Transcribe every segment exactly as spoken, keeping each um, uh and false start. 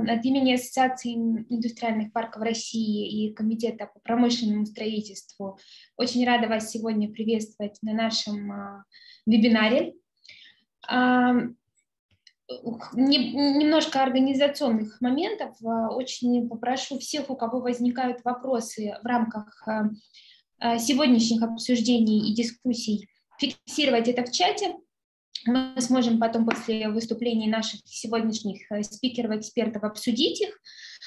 от имени Ассоциации индустриальных парков России и Комитета по промышленному строительству очень рада вас сегодня приветствовать на нашем вебинаре. Немножко организационных моментов. Очень попрошу всех, у кого возникают вопросы в рамках сегодняшних обсуждений и дискуссий, фиксировать это в чате. Мы сможем потом после выступлений наших сегодняшних спикеров, экспертов обсудить их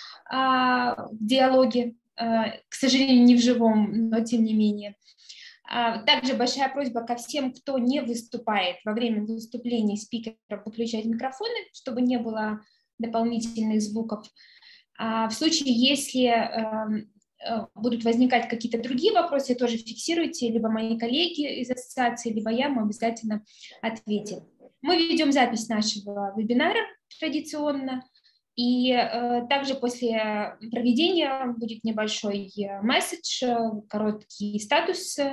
в диалоге, к сожалению, не в живом, но тем не менее. Также большая просьба ко всем, кто не выступает во время выступления спикера, выключать микрофоны, чтобы не было дополнительных звуков. В случае, если будут возникать какие-то другие вопросы, тоже фиксируйте, либо мои коллеги из ассоциации, либо я, мы обязательно ответим. Мы ведем запись нашего вебинара традиционно, и э, также после проведения будет небольшой месседж, короткий статус, э,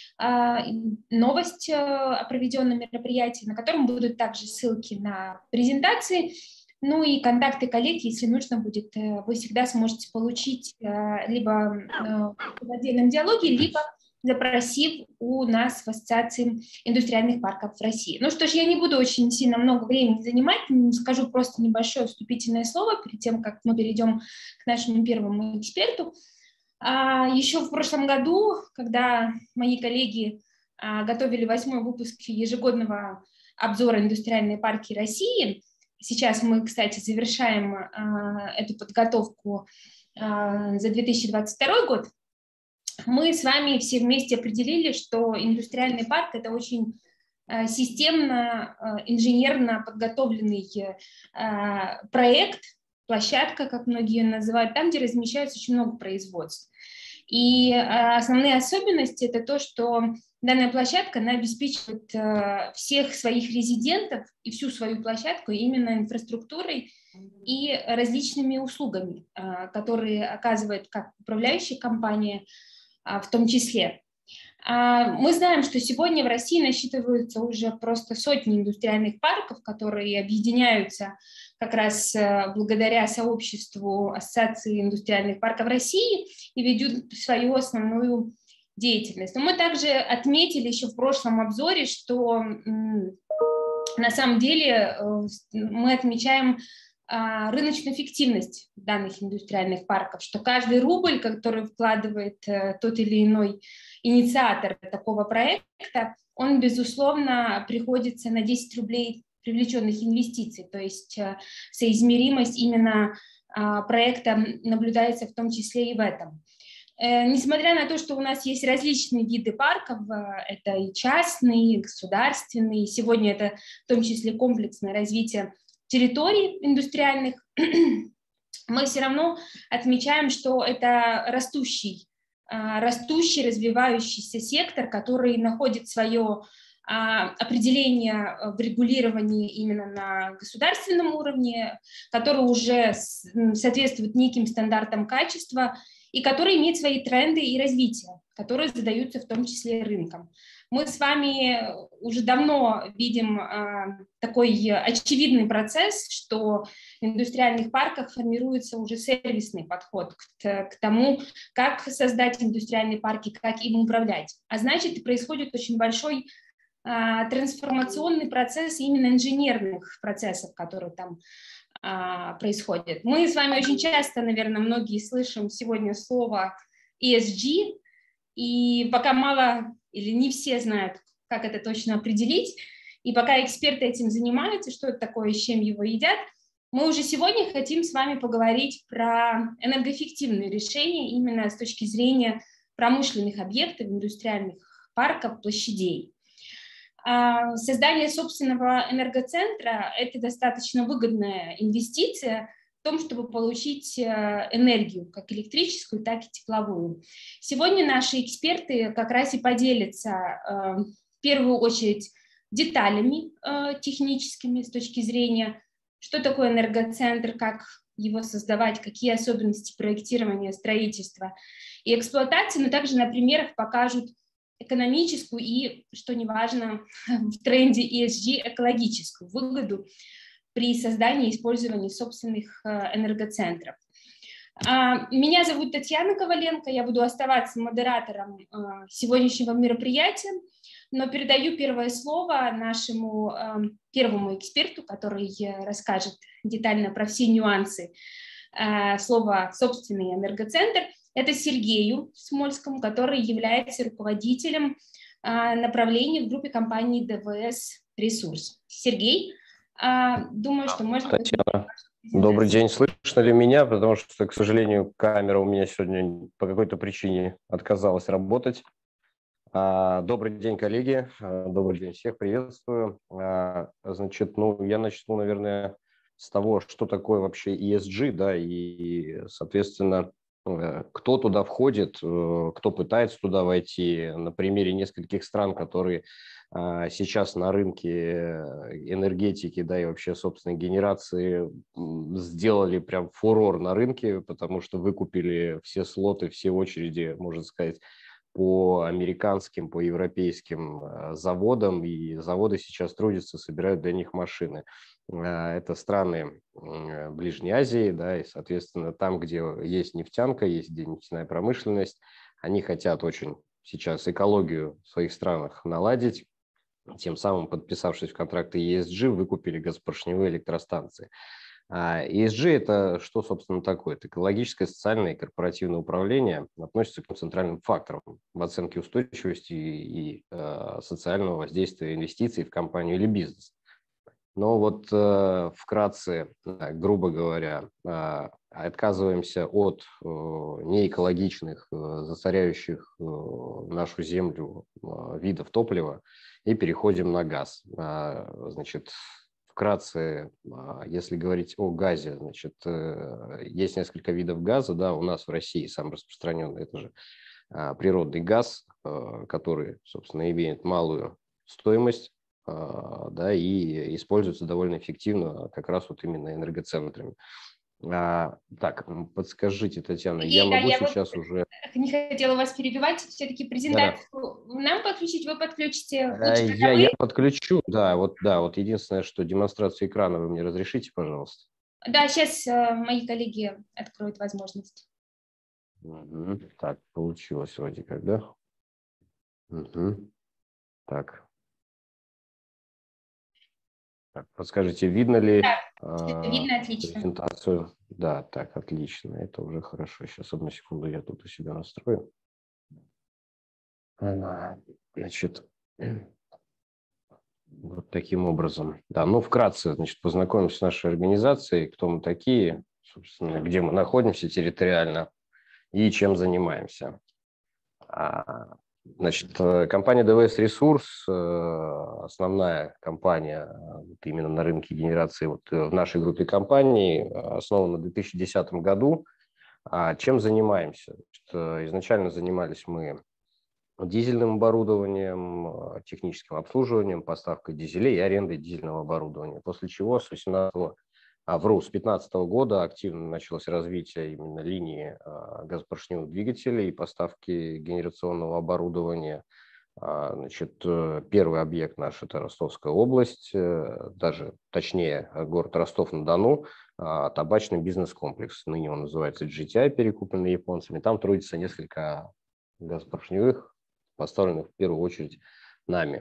новость о проведенном мероприятии, на котором будут также ссылки на презентации. Ну и контакты коллег, если нужно будет, вы всегда сможете получить либо в отдельном диалоге, либо запросив у нас в Ассоциации индустриальных парков в России. Ну что ж, я не буду очень сильно много времени занимать, скажу просто небольшое вступительное слово перед тем, как мы перейдем к нашему первому эксперту. Еще в прошлом году, когда мои коллеги готовили восьмой выпуск ежегодного обзора «Индустриальные парки России», сейчас мы, кстати, завершаем э, эту подготовку э, за две тысячи двадцать второй год. Мы с вами все вместе определили, что индустриальный парк – это очень э, системно, э, инженерно подготовленный э, проект, площадка, как многие ее называют, там, где размещается очень много производств. И э, основные особенности – это то, что данная площадка, она обеспечивает э, всех своих резидентов и всю свою площадку именно инфраструктурой и различными услугами, э, которые оказывает как управляющая компания, э, в том числе. Э, мы знаем, что сегодня в России насчитываются уже просто сотни индустриальных парков, которые объединяются как раз э, благодаря сообществу Ассоциации индустриальных парков России и ведут свою основную деятельность. Но мы также отметили еще в прошлом обзоре, что на самом деле мы отмечаем рыночную эффективность данных индустриальных парков, что каждый рубль, который вкладывает тот или иной инициатор такого проекта, он, безусловно, приходится на десять рублей привлеченных инвестиций, то есть соизмеримость именно проекта наблюдается в том числе и в этом. Несмотря на то, что у нас есть различные виды парков, это и частные, и государственные, сегодня это в том числе комплексное развитие территорий индустриальных, мы все равно отмечаем, что это растущий, растущий, развивающийся сектор, который находит свое определение в регулировании именно на государственном уровне, который уже соответствует неким стандартам качества, и который имеет свои тренды и развитие, которые задаются в том числе рынком. Мы с вами уже давно видим э, такой очевидный процесс, что в индустриальных парках формируется уже сервисный подход к, к тому, как создать индустриальные парки, как им управлять. А значит, происходит очень большой э, трансформационный процесс именно инженерных процессов, которые там происходит. Мы с вами очень часто, наверное, многие слышим сегодня слово и эс джи, и пока мало или не все знают, как это точно определить, и пока эксперты этим занимаются, что это такое, с чем его едят, мы уже сегодня хотим с вами поговорить про энергоэффективные решения именно с точки зрения промышленных объектов, индустриальных парков, площадей. Создание собственного энергоцентра – это достаточно выгодная инвестиция в том, чтобы получить энергию, как электрическую, так и тепловую. Сегодня наши эксперты как раз и поделятся в первую очередь деталями техническими с точки зрения, что такое энергоцентр, как его создавать, какие особенности проектирования, строительства и эксплуатации, но также на примерах покажут экономическую и, что не важно, в тренде и эс джи, экологическую выгоду при создании и использовании собственных энергоцентров. Меня зовут Татьяна Коваленко, я буду оставаться модератором сегодняшнего мероприятия, но передаю первое слово нашему первому эксперту, который расскажет детально про все нюансы слова «собственный энергоцентр». Это Сергею Смольскому, который является руководителем направления в группе компании ДВС Ресурс. Сергей, думаю, что можно... Татьяна, добрый день. Слышно ли меня? Потому что, к сожалению, камера у меня сегодня по какой-то причине отказалась работать. Добрый день, коллеги. Добрый день, всех приветствую. Значит, ну, я начну, наверное, с того, что такое вообще и эс джи, да, и, соответственно, кто туда входит, кто пытается туда войти, на примере нескольких стран, которые сейчас на рынке энергетики, да, и вообще собственной генерации сделали прям фурор на рынке, потому что выкупили все слоты, все очереди, можно сказать, по американским, по европейским заводам, и заводы сейчас трудятся, собирают для них машины. Это страны Ближней Азии, да, и, соответственно, там, где есть нефтянка, есть где нефтяная промышленность, они хотят очень сейчас экологию в своих странах наладить, тем самым, подписавшись в контракты и эс джи, выкупили газопоршневые электростанции. А и эс джи – это что, собственно, такое? Это экологическое, социальное и корпоративное управление относится к центральным факторам в оценке устойчивости и, и э, социального воздействия инвестиций в компанию или бизнес. Но вот э, вкратце, грубо говоря, э, отказываемся от э, неэкологичных, э, засоряющих э, нашу землю э, видов топлива и переходим на газ. Э, значит, вкратце, э, если говорить о газе, значит, э, есть несколько видов газа, да, у нас в России самый распространенный – это же э, природный газ, э, который, собственно, имеет малую стоимость, да, и используется довольно эффективно как раз вот именно энергоцентрами. А, так, подскажите, Татьяна, Сергей, я могу да, я сейчас вот уже... не хотела вас перебивать, все-таки презентацию да-да. Нам подключить, вы подключите лучше, я, вы... я подключу, да, вот, да, вот единственное, что демонстрацию экрана вы мне разрешите, пожалуйста? Да, сейчас э, мои коллеги откроют возможность. Угу. Так, получилось вроде как, да? Угу. Так. Так, подскажите, видно ли да, э, видно отлично. презентацию? Да, так, отлично, это уже хорошо. Сейчас, одну секунду, я тут у себя настрою. Значит, вот таким образом. Да, ну, вкратце, значит, познакомимся с нашей организацией, кто мы такие, собственно, где мы находимся территориально и чем занимаемся. Значит, компания ДВС Ресурс, основная компания именно на рынке генерации вот в нашей группе компаний, основана в две тысячи десятом году. Чем занимаемся? Значит, изначально занимались мы дизельным оборудованием, техническим обслуживанием, поставкой дизелей и арендой дизельного оборудования. После чего с восемнадцатого, а, вру, с пятнадцатого года активно началось развитие именно линии а, газопоршневых двигателей и поставки генерационного оборудования. А, значит, первый объект наш – это Ростовская область, даже точнее город Ростов-на-Дону, а, табачный бизнес-комплекс. Ныне он называется джи ти ай, перекупленный японцами. Там трудится несколько газопоршневых, поставленных в первую очередь нами.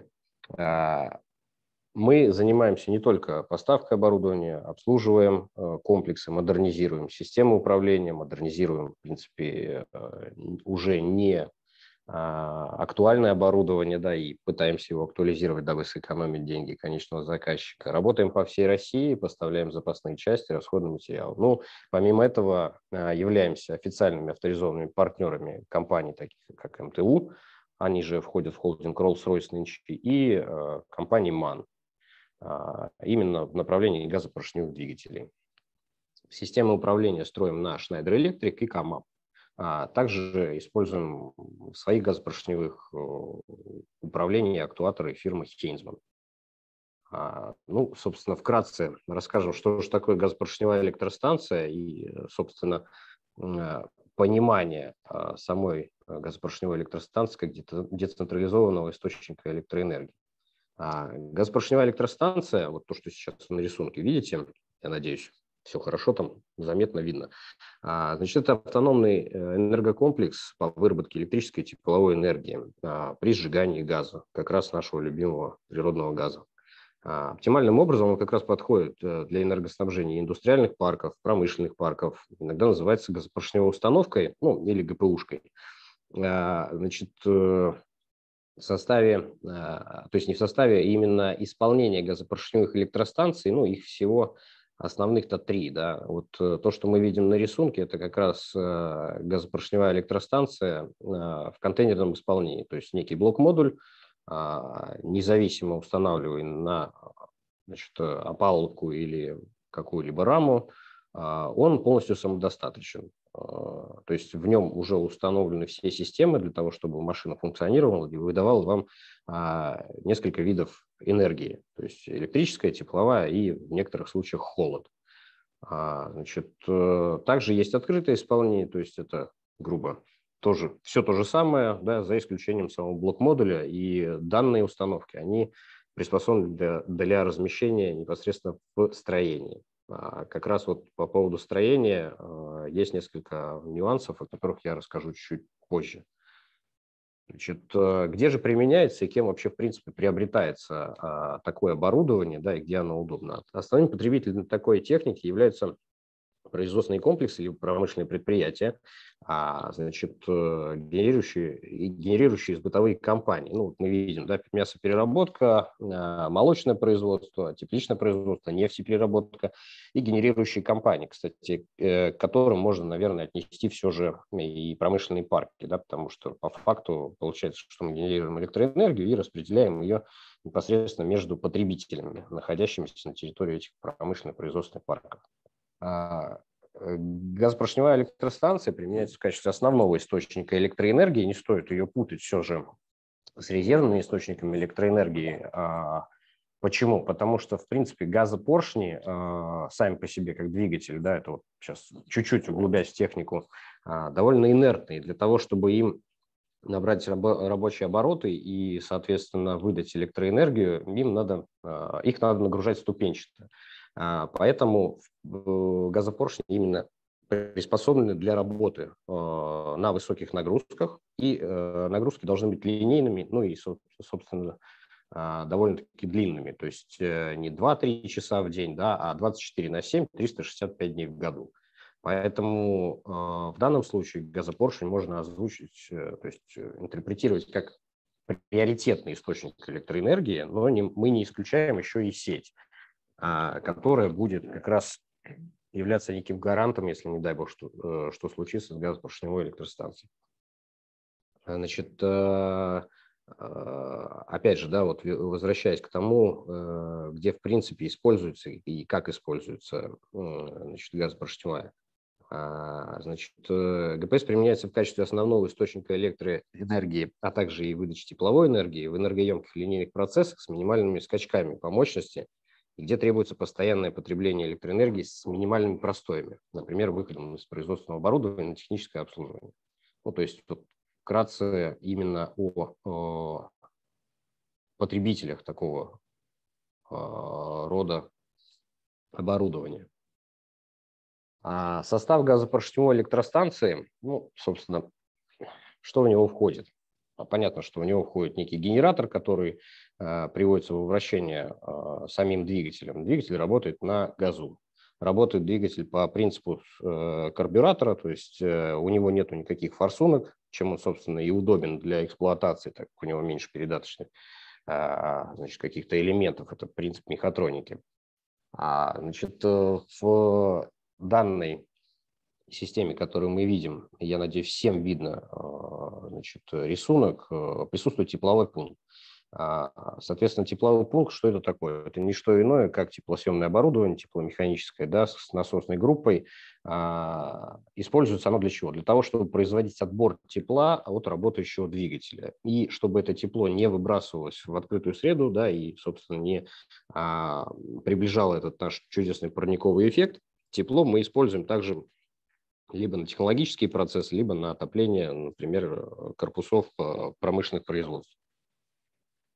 Мы занимаемся не только поставкой оборудования, обслуживаем комплексы, модернизируем систему управления, модернизируем, в принципе, уже не актуальное оборудование, да, и пытаемся его актуализировать, дабы сэкономить деньги конечного заказчика. Работаем по всей России, поставляем запасные части, расходный материал. Ну, помимо этого, являемся официальными авторизованными партнерами компаний, таких как эм тэ у, они же входят в холдинг Rolls-Royce нынче, и э, компании МАН, э, именно в направлении газопоршневых двигателей. Системы управления строим на Schneider Electric и КАМАП. А также используем в своих газопоршневых управлений актуаторы фирмы Хейнсман. А, ну, собственно, вкратце расскажем, что же такое газопоршневая электростанция и, собственно, понимание самой газопоршневой электростанции как децентрализованного источника электроэнергии. А газопоршневая электростанция, вот то, что сейчас на рисунке видите, я надеюсь, все хорошо там заметно видно. А, значит, это автономный энергокомплекс по выработке электрической и тепловой энергии а, при сжигании газа, как раз нашего любимого природного газа. А, оптимальным образом он как раз подходит для энергоснабжения индустриальных парков, промышленных парков, иногда называется газопоршневой установкой, ну, или ГПУшкой. А, значит, в составе, то есть не в составе, а именно исполнения газопоршневых электростанций, ну, их всего основных-то три, да. Вот то, что мы видим на рисунке, это как раз газопоршневая электростанция в контейнерном исполнении, то есть некий блок-модуль, независимо устанавливаемый на, значит, опалубку или какую-либо раму, он полностью самодостаточен. То есть в нем уже установлены все системы для того, чтобы машина функционировала и выдавала вам а, несколько видов энергии. То есть электрическая, тепловая и в некоторых случаях холод. А, значит, также есть открытое исполнение, то есть это грубо тоже все то же самое, да, за исключением самого блок-модуля, и данные установки, они приспособлены для, для размещения непосредственно в строении. Как раз вот по поводу строения есть несколько нюансов, о которых я расскажу чуть позже. Значит, где же применяется и кем вообще, в принципе, приобретается такое оборудование, да, и где оно удобно? Основным потребителем такой техники являются производственные комплексы или промышленные предприятия, а, значит, генерирующие, генерирующие из бытовые компании. Ну, мы видим, да, мясопереработка, молочное производство, тепличное производство, нефтепереработка и генерирующие компании, кстати, к которым можно, наверное, отнести все же и промышленные парки, да, потому что по факту получается, что мы генерируем электроэнергию и распределяем ее непосредственно между потребителями, находящимися на территории этих промышленных производственных парков. Газопоршневая электростанция применяется в качестве основного источника электроэнергии. Не стоит ее путать все же с резервными источниками электроэнергии. Почему? Потому что, в принципе, газопоршни сами по себе, как двигатель, да, это вот сейчас чуть-чуть углубляясь в технику, довольно инертные. Для того, чтобы им набрать рабочие обороты и, соответственно, выдать электроэнергию, им надо, их надо нагружать ступенчато. Поэтому газопоршни именно приспособлены для работы на высоких нагрузках, и нагрузки должны быть линейными, ну и, собственно, довольно-таки длинными, то есть не два-три часа в день, да, а двадцать четыре на семь, триста шестьдесят пять дней в году. Поэтому в данном случае газопоршень можно озвучить, то есть интерпретировать как приоритетный источник электроэнергии, но не, мы не исключаем еще и сеть, которая будет как раз являться неким гарантом, если, не дай бог, что, что случится с газопоршневой электростанцией. Значит, опять же, да, вот возвращаясь к тому, где, в принципе, используется и как используется, значит, газопоршневая. Значит, ГПС применяется в качестве основного источника электроэнергии, а также и выдачи тепловой энергии в энергоемких линейных процессах с минимальными скачками по мощности, где требуется постоянное потребление электроэнергии с минимальными простоями, например, выходом из производственного оборудования на техническое обслуживание. Ну, то есть, вот, вкратце именно о, о потребителях такого о, рода оборудования. А состав газопоршневой электростанции, ну, собственно, что в него входит? Понятно, что в него входит некий генератор, который э, приводится в вращение э, самим двигателем. Двигатель работает на газу. Работает двигатель по принципу э, карбюратора, то есть э, у него нет никаких форсунок, чем он, собственно, и удобен для эксплуатации, так как у него меньше передаточных э, значит, каких-то элементов. Это принцип мехатроники. А, значит, в данной системе, которую мы видим, я надеюсь, всем видно, значит, рисунок, присутствует тепловой пункт. Соответственно, тепловой пункт, что это такое? Это не что иное, как теплосъемное оборудование, тепломеханическое, да, с насосной группой. Используется оно для чего? Для того, чтобы производить отбор тепла от работающего двигателя. И чтобы это тепло не выбрасывалось в открытую среду, да, и, собственно, не а, приближало этот наш чудесный парниковый эффект, тепло мы используем также либо на технологические процессы, либо на отопление, например, корпусов промышленных производств.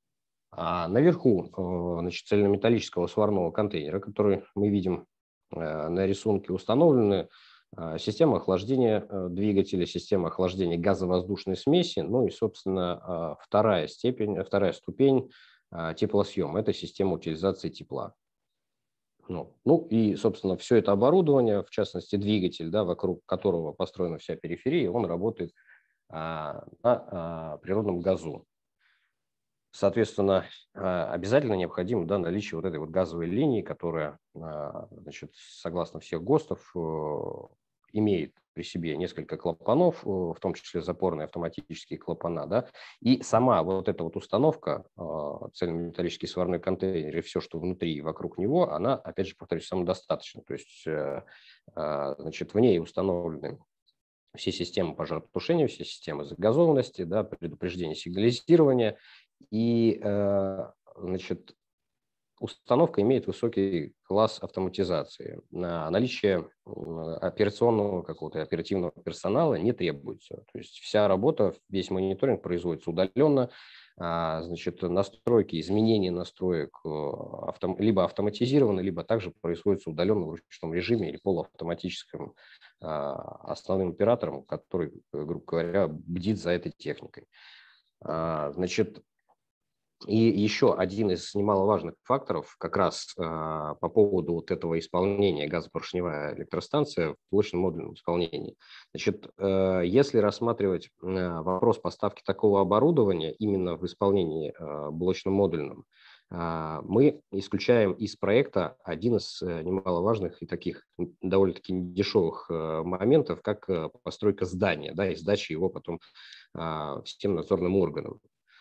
А наверху, значит, цельнометаллического сварного контейнера, который мы видим на рисунке, установлены система охлаждения двигателя, система охлаждения газовоздушной смеси, ну и, собственно, вторая степень, вторая ступень теплосъема – это система утилизации тепла. Ну, ну и, собственно, все это оборудование, в частности, двигатель, да, вокруг которого построена вся периферия, он работает а, на а, природном газу. Соответственно, обязательно необходимо, да, наличие вот этой вот газовой линии, которая, значит, согласно всех ГОСТов, имеет при себе несколько клапанов, в том числе запорные автоматические клапана, да, и сама вот эта вот установка, цельнометаллический сварной контейнер и все, что внутри и вокруг него, она, опять же, повторюсь, самодостаточна. То есть, значит, в ней установлены все системы пожаротушения, все системы загазованности, да, предупреждения, сигнализирования. И, значит, установка имеет высокий класс автоматизации. Наличие операционного какого-то оперативного персонала не требуется. То есть вся работа, весь мониторинг производится удаленно. Значит, настройки, изменения настроек либо автоматизированы, либо также производятся удаленно в ручном режиме или полуавтоматическим основным оператором, который, грубо говоря, бдит за этой техникой. Значит, и еще один из немаловажных факторов как раз э, по поводу вот этого исполнения газопоршневая электростанция в блочном модульном исполнении. Значит, э, если рассматривать э, вопрос поставки такого оборудования именно в исполнении э, блочно-модульном, э, мы исключаем из проекта один из э, немаловажных и таких довольно-таки дешевых э, моментов, как э, постройка здания, да, и сдача его потом э, всем надзорным органам.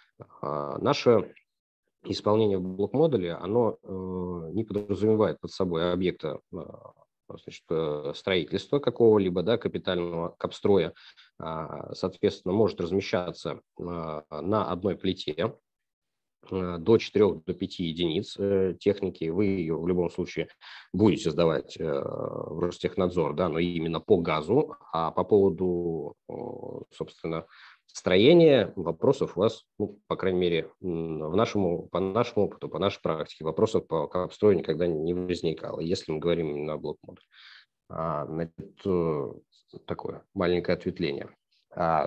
Наше исполнение в блок-модуле, оно э, не подразумевает под собой объекта э, значит, строительства какого-либо, да, капитального капстроя, э, соответственно, может размещаться э, на одной плите э, до четырёх, до пяти единиц э, техники. Вы ее в любом случае будете сдавать э, в Ростехнадзор, да, но именно по газу, а по поводу, э, собственно, строение вопросов у вас, ну, по крайней мере, в нашему, по нашему опыту, по нашей практике, вопросов по капстрою никогда не возникало, если мы говорим именно о блок-модуле. А, значит, такое маленькое ответвление. А,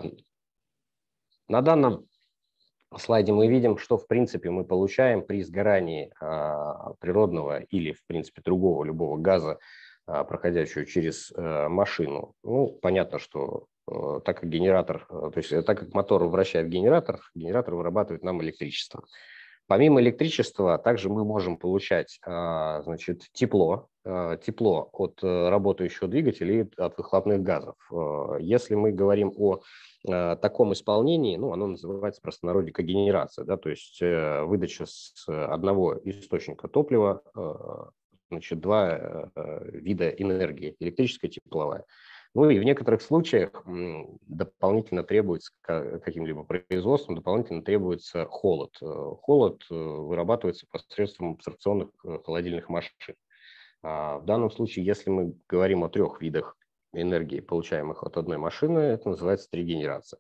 на данном слайде мы видим, что, в принципе, мы получаем при сгорании а, природного или, в принципе, другого любого газа, а, проходящего через а, машину. Ну, понятно, что так как генератор, то есть так как мотор вращает генератор, генератор вырабатывает нам электричество. Помимо электричества, также мы можем получать, значит, тепло, тепло от работающего двигателя и от выхлопных газов. Если мы говорим о таком исполнении, ну, оно называется в простонародье когенерация, да, то есть выдача с одного источника топлива, значит, два вида энергии, электрическая и тепловая. Ну и в некоторых случаях дополнительно требуется каким-либо производством, дополнительно требуется холод. Холод вырабатывается посредством абсорбционных холодильных машин. В данном случае, если мы говорим о трех видах энергии, получаемых от одной машины, это называется тригенерация.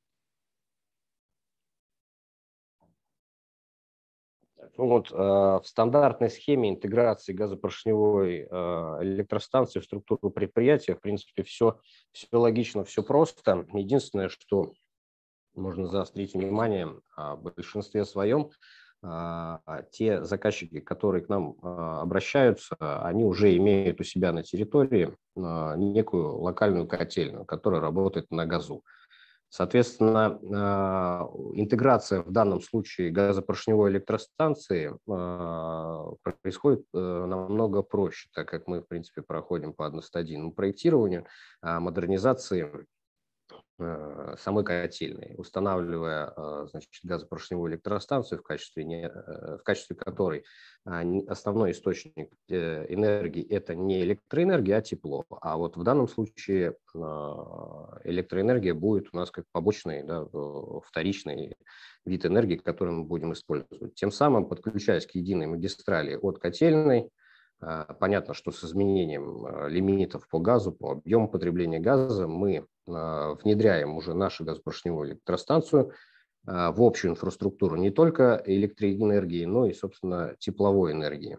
Ну вот, э, в стандартной схеме интеграции газопоршневой э, электростанции в структуру предприятия, в принципе, все, все логично, все просто. Единственное, что можно заострить внимание, в большинстве своем э, те заказчики, которые к нам э, обращаются, они уже имеют у себя на территории э, некую локальную котельную, которая работает на газу. Соответственно, интеграция в данном случае газопоршневой электростанции происходит намного проще, так как мы, в принципе, проходим по одностадийному проектированию, модернизации самой котельной, устанавливая, значит, газопоршневую электростанцию, в качестве, не, в качестве которой основной источник энергии – это не электроэнергия, а тепло. А вот в данном случае электроэнергия будет у нас как побочный, да, вторичный вид энергии, который мы будем использовать. Тем самым, подключаясь к единой магистрали от котельной, понятно, что с изменением лимитов по газу, по объему потребления газа мы внедряем уже нашу газопоршневую электростанцию в общую инфраструктуру не только электроэнергии, но и, собственно, тепловой энергии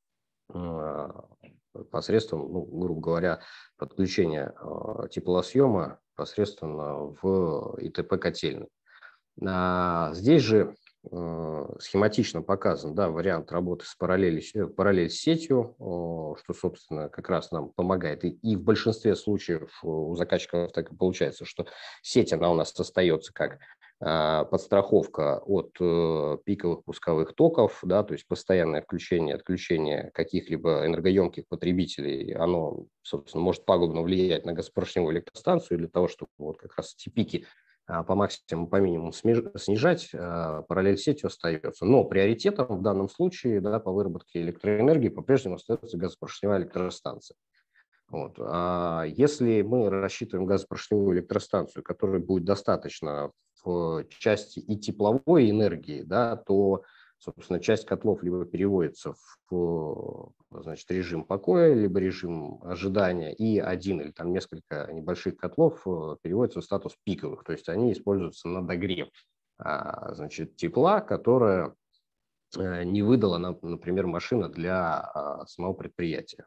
посредством, ну, грубо говоря, подключения теплосъема посредственно в ИТП-котельной. Здесь же схематично показан, да, вариант работы с параллель, параллель с сетью, что, собственно, как раз нам помогает. И, и в большинстве случаев у заказчиков так и получается, что сеть, она у нас остается как подстраховка от пиковых пусковых токов, да, то есть постоянное включение, отключение каких-либо энергоемких потребителей, оно, собственно, может пагубно влиять на газопоршневую электростанцию. Для того, чтобы вот как раз эти пики по максимуму, по минимуму снижать, параллель с сетью остается. Но приоритетом в данном случае, да, по выработке электроэнергии по-прежнему остается газопоршневая электростанция. Вот. А если мы рассчитываем газопоршневую электростанцию, которой будет достаточно в части и тепловой энергии, да, то, собственно, часть котлов либо переводится в, значит, режим покоя, либо режим ожидания, и один или там несколько небольших котлов переводится в статус пиковых, то есть они используются на догрев, значит, тепла, которое не выдала, например, машина для самого предприятия.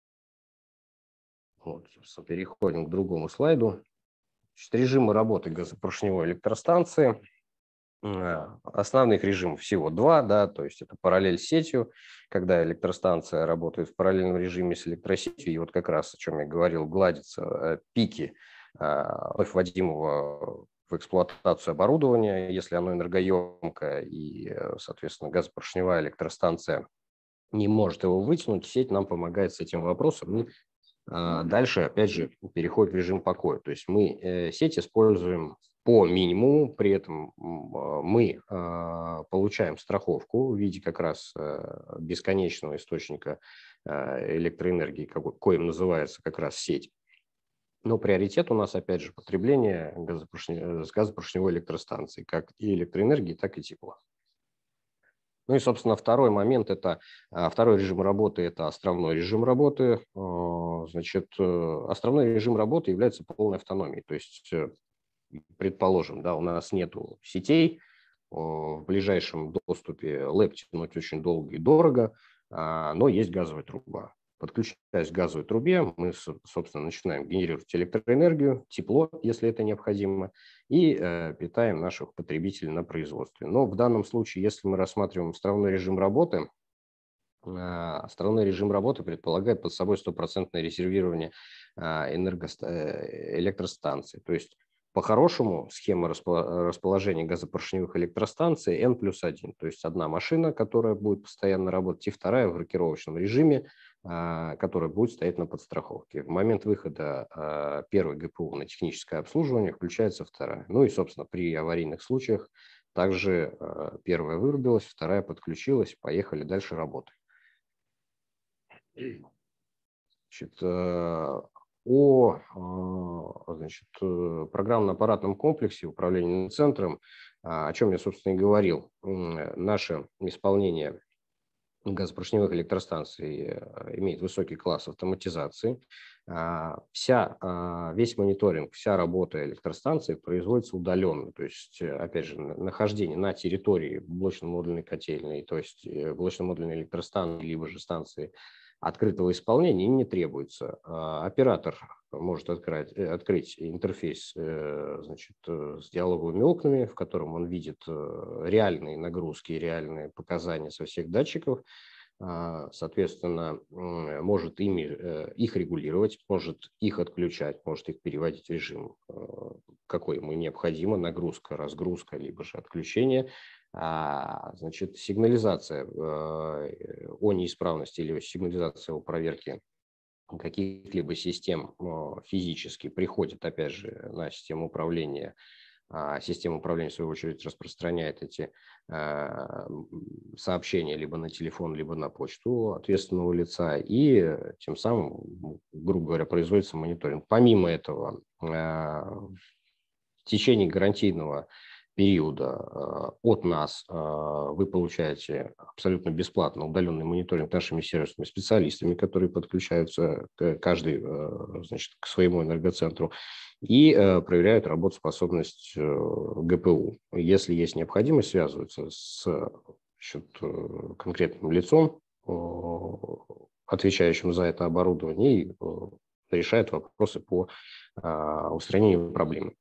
Вот, переходим к другому слайду. Значит, режимы работы газопоршневой электростанции. Основных режимов всего два, да, то есть это параллель с сетью, когда электростанция работает в параллельном режиме с электросетью, и вот как раз, о чем я говорил, гладятся пики вновь вводимого в эксплуатацию оборудования, если оно энергоемкое, и, соответственно, газопоршневая электростанция не может его вытянуть, сеть нам помогает с этим вопросом. И дальше, опять же, переход в режим покоя. То есть мы сеть используем по минимуму, при этом мы получаем страховку в виде как раз бесконечного источника электроэнергии, коим называется как раз сеть. Но приоритет у нас, опять же, потребление газопоршневой, газопоршневой электростанции, как и электроэнергии, так и тепла. Ну и, собственно, второй момент, это второй режим работы, это островной режим работы. Значит, островной режим работы является полной автономией. То есть, предположим, да, у нас нету сетей, в ближайшем доступе ЛЭП тянуть очень долго и дорого, но есть газовая труба. Подключаясь к газовой трубе, мы, собственно, начинаем генерировать электроэнергию, тепло, если это необходимо, и э, питаем наших потребителей на производстве. Но в данном случае, если мы рассматриваем островной режим работы, э, островной режим работы предполагает под собой стопроцентное резервирование э, энергост... э, электростанций. То есть, по-хорошему, схема расположения газопоршневых электростанций N плюс один. То есть одна машина, которая будет постоянно работать, и вторая в рокировочном режиме, которая будет стоять на подстраховке. В момент выхода первой ГПУ на техническое обслуживание включается вторая. Ну и, собственно, при аварийных случаях также первая вырубилась, вторая подключилась, поехали дальше работать. Значит, о, значит, программно-аппаратном комплексе управления центром, о чем я, собственно, и говорил. Наше исполнение газопоршневых электростанций имеет высокий класс автоматизации. Вся, весь мониторинг, вся работа электростанции производится удаленно. То есть, опять же, нахождение на территории блочно-модульной котельной, то есть блочно-модульной электростанции, либо же станции открытого исполнения не требуется. Оператор может открыть, открыть интерфейс, значит, с диалоговыми окнами, в котором он видит реальные нагрузки, реальные показания со всех датчиков. Соответственно, может ими, их регулировать, может их отключать, может их переводить в режим, какой ему необходимо, нагрузка, разгрузка, либо же отключение. Значит, сигнализация о неисправности или сигнализация о проверке каких-либо систем физически приходит, опять же, на систему управления. Система управления, в свою очередь, распространяет эти сообщения либо на телефон, либо на почту ответственного лица, и тем самым, грубо говоря, производится мониторинг. Помимо этого, в течение гарантийного периода от нас вы получаете абсолютно бесплатно удаленный мониторинг нашими сервисными специалистами, которые подключаются каждый, значит, к своему энергоцентру и проверяют работоспособность ГПУ. Если есть необходимость, связываются с, значит, конкретным лицом, отвечающим за это оборудование, и решают вопросы по устранению проблемы.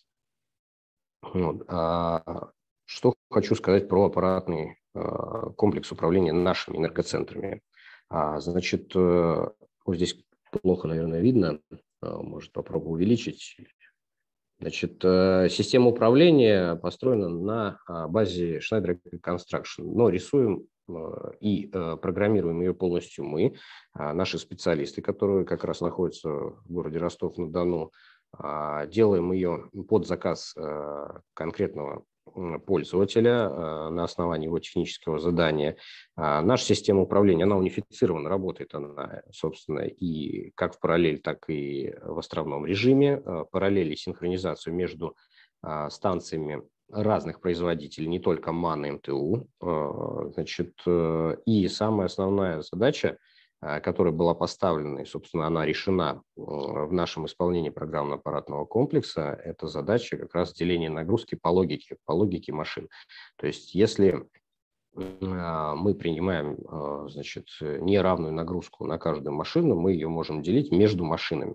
Вот. А что хочу сказать про аппаратный а, комплекс управления нашими энергоцентрами. А, значит, вот здесь плохо, наверное, видно. А, может, попробую увеличить. Значит, система управления построена на базе Schneider Construction, но рисуем и программируем ее полностью мы, наши специалисты, которые как раз находятся в городе Ростов-на-Дону. Делаем ее под заказ конкретного пользователя на основании его технического задания. Наша система управления, она унифицирована, работает она, собственно, и как в параллель, так и в островном режиме. Параллели синхронизацию между станциями разных производителей, не только МАН и МТУ. Значит, и самая основная задача, которая была поставлена, и, собственно, она решена в нашем исполнении программно-аппаратного комплекса, это задача как раз деления нагрузки по логике, по логике машин. То есть, если мы принимаем, значит, неравную нагрузку на каждую машину, мы ее можем делить между машинами.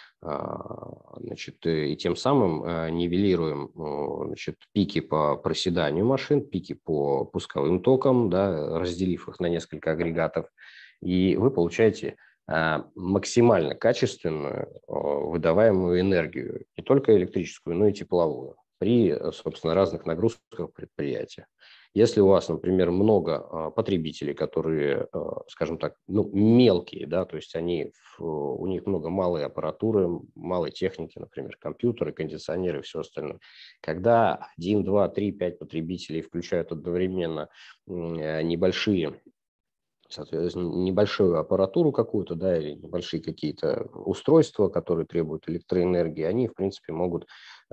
Значит, и тем самым нивелируем, значит, пики по проседанию машин, пики по пусковым токам, да, разделив их на несколько агрегатов. И вы получаете максимально качественную выдаваемую энергию, не только электрическую, но и тепловую, при, собственно, разных нагрузках предприятия. Если у вас, например, много потребителей, которые, скажем так, ну, мелкие, да, то есть они, у них много малой аппаратуры, малой техники, например, компьютеры, кондиционеры и все остальное. Когда один, два, три, пять потребителей включают одновременно небольшие, соответственно, небольшую аппаратуру какую-то, да, или небольшие какие-то устройства, которые требуют электроэнергии, они, в принципе, могут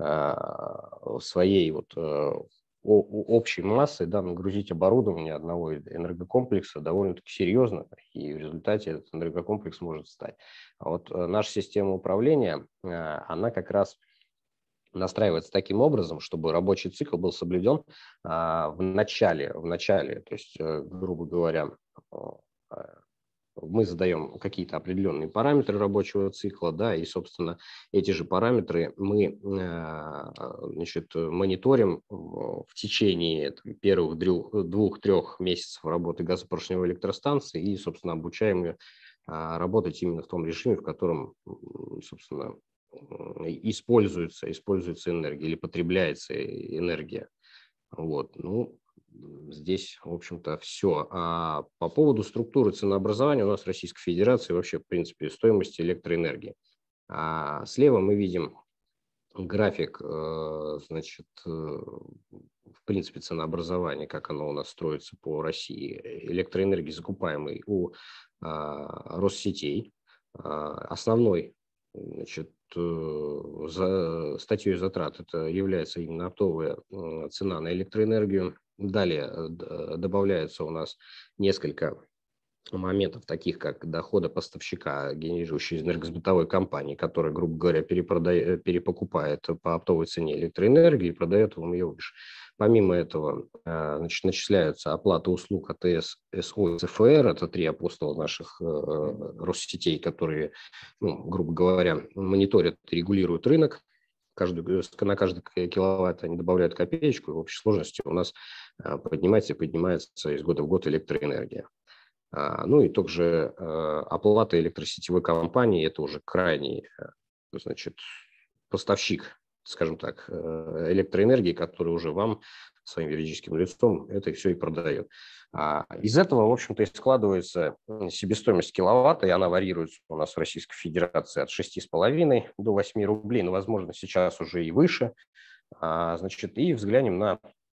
своей вот общей массой, да, нагрузить оборудование одного энергокомплекса довольно-таки серьезно, и в результате этот энергокомплекс может стать. А вот наша система управления, она как раз настраивается таким образом, чтобы рабочий цикл был соблюден в начале, в начале, то есть, грубо говоря, мы задаем какие-то определенные параметры рабочего цикла, да, и, собственно, эти же параметры мы, значит, мониторим в течение первых двух-трех месяцев работы газопоршневой электростанции и, собственно, обучаем ее работать именно в том режиме, в котором, собственно, используется, используется энергия или потребляется энергия. Вот, ну, здесь, в общем-то, все. А по поводу структуры ценообразования у нас в Российской Федерации вообще, в принципе, стоимости электроэнергии. А слева мы видим график, значит, в принципе, ценообразования, как оно у нас строится по России. Электроэнергии, закупаемой у Россетей. Основной, значит, за статьей затрат это является именно оптовая цена на электроэнергию. Далее добавляется у нас несколько моментов, таких как дохода поставщика, генерирующей из энергосбытовой компании, которая, грубо говоря, перепродает, перепокупает по оптовой цене электроэнергии и продает вам ее выше. Помимо этого, значит, начисляются оплаты услуг АТС, СО и ЦФР, это три апостола наших Россетей, которые, ну, грубо говоря, мониторят и регулируют рынок. Каждый, на каждый киловатт они добавляют копеечку, и в общей сложности у нас поднимается и поднимается из года в год электроэнергия. Ну и также оплата электросетевой компании – это уже крайний, значит, поставщик, скажем так, электроэнергии, который уже вам, своим юридическим лицом, это все и продает. Из этого, в общем-то, и складывается себестоимость киловатта, и она варьируется у нас в Российской Федерации от шести с половиной до восьми рублей, но, возможно, сейчас уже и выше. Значит, и взглянем на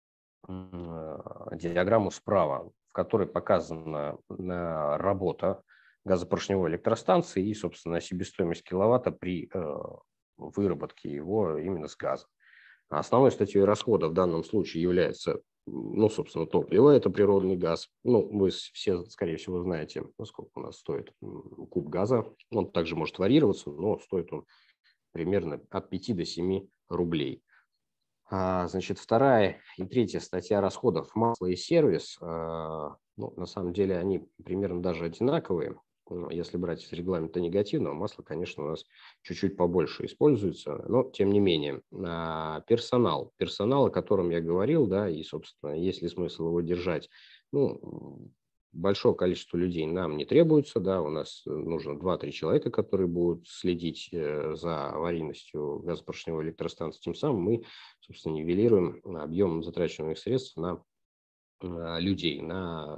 диаграмму справа, в которой показана работа газопоршневой электростанции и, собственно, себестоимость киловатта при выработке его именно с газа. Основной статьей расхода в данном случае является, ну, собственно, топливо, это природный газ. Ну, вы все, скорее всего, знаете, сколько у нас стоит куб газа. Он также может варьироваться, но стоит он примерно от пяти до семи рублей. А, значит, вторая и третья статья расходов – масло и сервис. А, ну, на самом деле они примерно даже одинаковые. Если брать из регламента негативного, масло, конечно, у нас чуть-чуть побольше используется, но тем не менее. А, персонал. Персонал, о котором я говорил, да, и, собственно, есть ли смысл его держать, ну, большое количество людей нам не требуется, да, у нас нужно два-три человека, которые будут следить за аварийностью газопоршневой электростанции, тем самым мы, собственно, нивелируем объем затрачиваемых средств на людей, на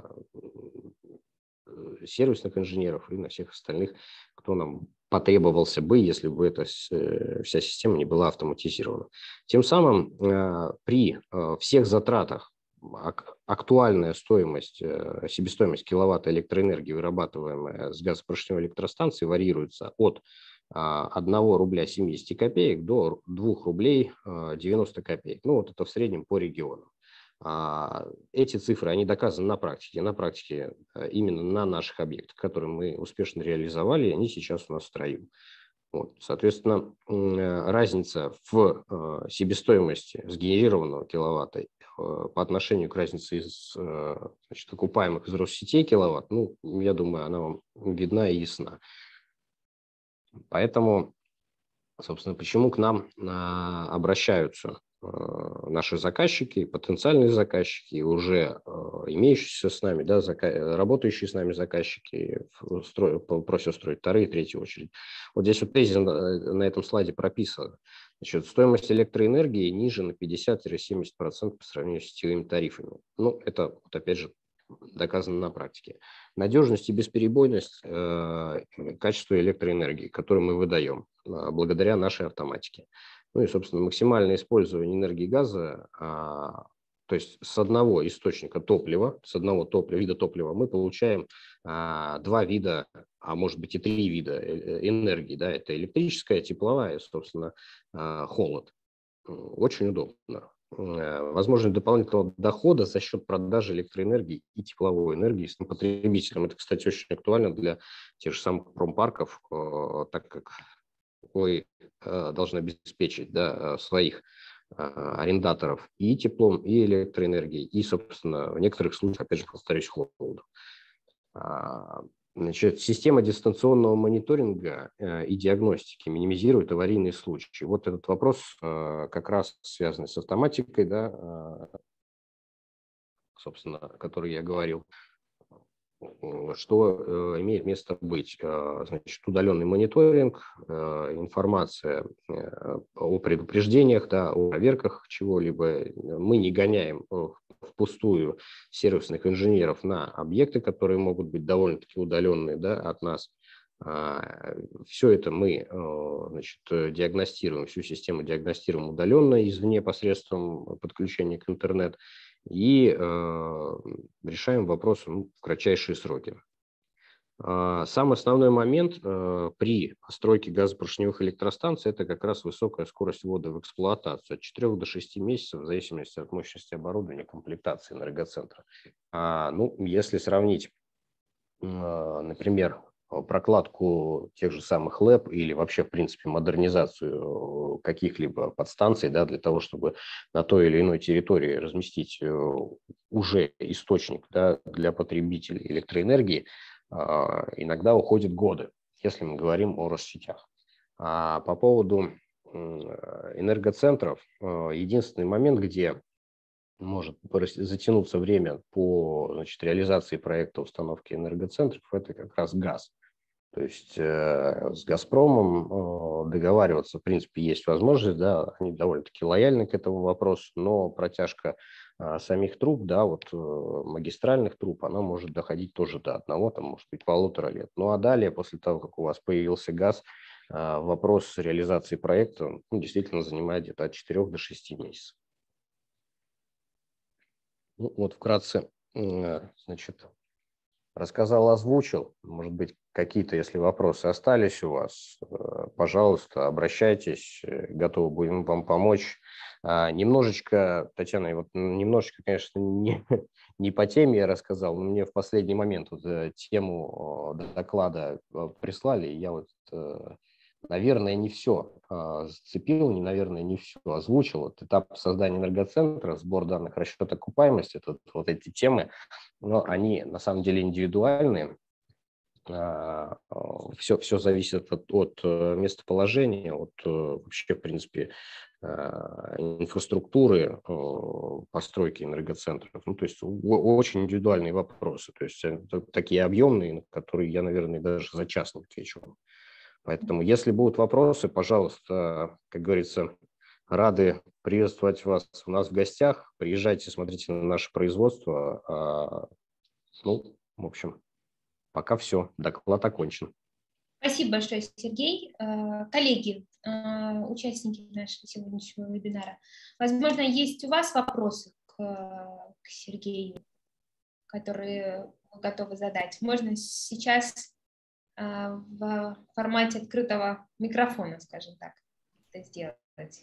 сервисных инженеров и на всех остальных, кто нам потребовался бы, если бы эта вся система не была автоматизирована. Тем самым при всех затратах актуальная стоимость, себестоимость киловатта электроэнергии, вырабатываемая с газопоршневой электростанции, варьируется от одного рубля семидесяти копеек до двух рублей девяноста копеек. Ну, вот это в среднем по регионам. Эти цифры, они доказаны на практике. На практике именно на наших объектах, которые мы успешно реализовали, они сейчас у нас в строю. Вот, соответственно, разница в себестоимости сгенерированного киловатта по отношению к разнице из, значит, окупаемых из Россетей киловатт, ну, я думаю, она вам видна и ясна. Поэтому, собственно, почему к нам обращаются наши заказчики, потенциальные заказчики, уже имеющиеся с нами, да, работающие с нами заказчики просят строить вторые, третью очередь. Вот здесь вот тезис на этом слайде прописан. Значит, стоимость электроэнергии ниже на пятьдесят-семьдесят процентов по сравнению с сетевыми тарифами. Ну, это, вот опять же, доказано на практике. Надежность и бесперебойность э, качества электроэнергии, которую мы выдаем э, благодаря нашей автоматике. Ну и, собственно, максимальное использование энергии газа, а, то есть с одного источника топлива, с одного топлива, вида топлива мы получаем а, два вида, а может быть и три вида энергии. Да, это электрическая, тепловая и, собственно, а, холод. Очень удобно. Возможность дополнительного дохода за счет продажи электроэнергии и тепловой энергии с потребителям. Это, кстати, очень актуально для тех же самых промпарков, так как вы должны обеспечить, да, своих арендаторов и теплом, и электроэнергией, и, собственно, в некоторых случаях, опять же, повторюсь, холодом. Значит, система дистанционного мониторинга и диагностики минимизирует аварийные случаи. Вот этот вопрос как раз связанный с автоматикой, да, собственно, о которой я говорил. Что э, имеет место быть? Э, значит, удаленный мониторинг, э, информация э, о предупреждениях, да, о проверках чего-либо. Мы не гоняем впустую сервисных инженеров на объекты, которые могут быть довольно-таки удаленные, да, от нас. А, все это мы, э, значит, диагностируем, всю систему диагностируем удаленно извне посредством подключения к интернету. И э, решаем вопросы, ну, в кратчайшие сроки. А, самый основной момент э, при постройке газопоршневых электростанций – это как раз высокая скорость ввода в эксплуатацию от четырёх до шести месяцев, в зависимости от мощности оборудования, комплектации энергоцентра. А, ну, если сравнить, э, например, прокладку тех же самых ЛЭП или вообще, в принципе, модернизацию каких-либо подстанций, да, для того, чтобы на той или иной территории разместить уже источник, да, для потребителей электроэнергии, иногда уходят годы, если мы говорим о Россетях. А по поводу энергоцентров, единственный момент, где может затянуться время по, значит, реализации проекта установки энергоцентров, это как раз газ. То есть э, с «Газпромом» э, договариваться, в принципе, есть возможность, да, они довольно-таки лояльны к этому вопросу, но протяжка э, самих труб, да, вот э, магистральных труб, она может доходить тоже до одного, там, может быть, полутора лет. Ну а далее, после того, как у вас появился газ, э, вопрос реализации проекта, ну, действительно занимает где-то от четырёх до шести месяцев. Ну, вот вкратце, значит, рассказал, озвучил. Может быть, какие-то, если вопросы остались у вас, пожалуйста, обращайтесь. Готовы будем вам помочь, А, немножечко, Татьяна, вот немножечко, конечно, не, не по теме я рассказал, но мне в последний момент вот, тему доклада прислали, и я вот, наверное, не все зацепил, не, наверное, не все озвучил. Вот этап создания энергоцентра, сбор данных, расчет окупаемости, это, вот эти темы, но они на самом деле индивидуальные. Все, все зависит от, от местоположения, от вообще, в принципе, инфраструктуры постройки энергоцентров. Ну, то есть очень индивидуальные вопросы. То есть такие объемные, на которые я, наверное, даже за час не отвечу. Поэтому, если будут вопросы, пожалуйста, как говорится, рады приветствовать вас у нас в гостях. Приезжайте, смотрите на наше производство. Ну, в общем, пока все. Доклад окончен. Спасибо большое, Сергей. Коллеги, участники нашего сегодняшнего вебинара, возможно, есть у вас вопросы к, к Сергею, которые вы готовы задать. Можно сейчас в формате открытого микрофона, скажем так, это сделать.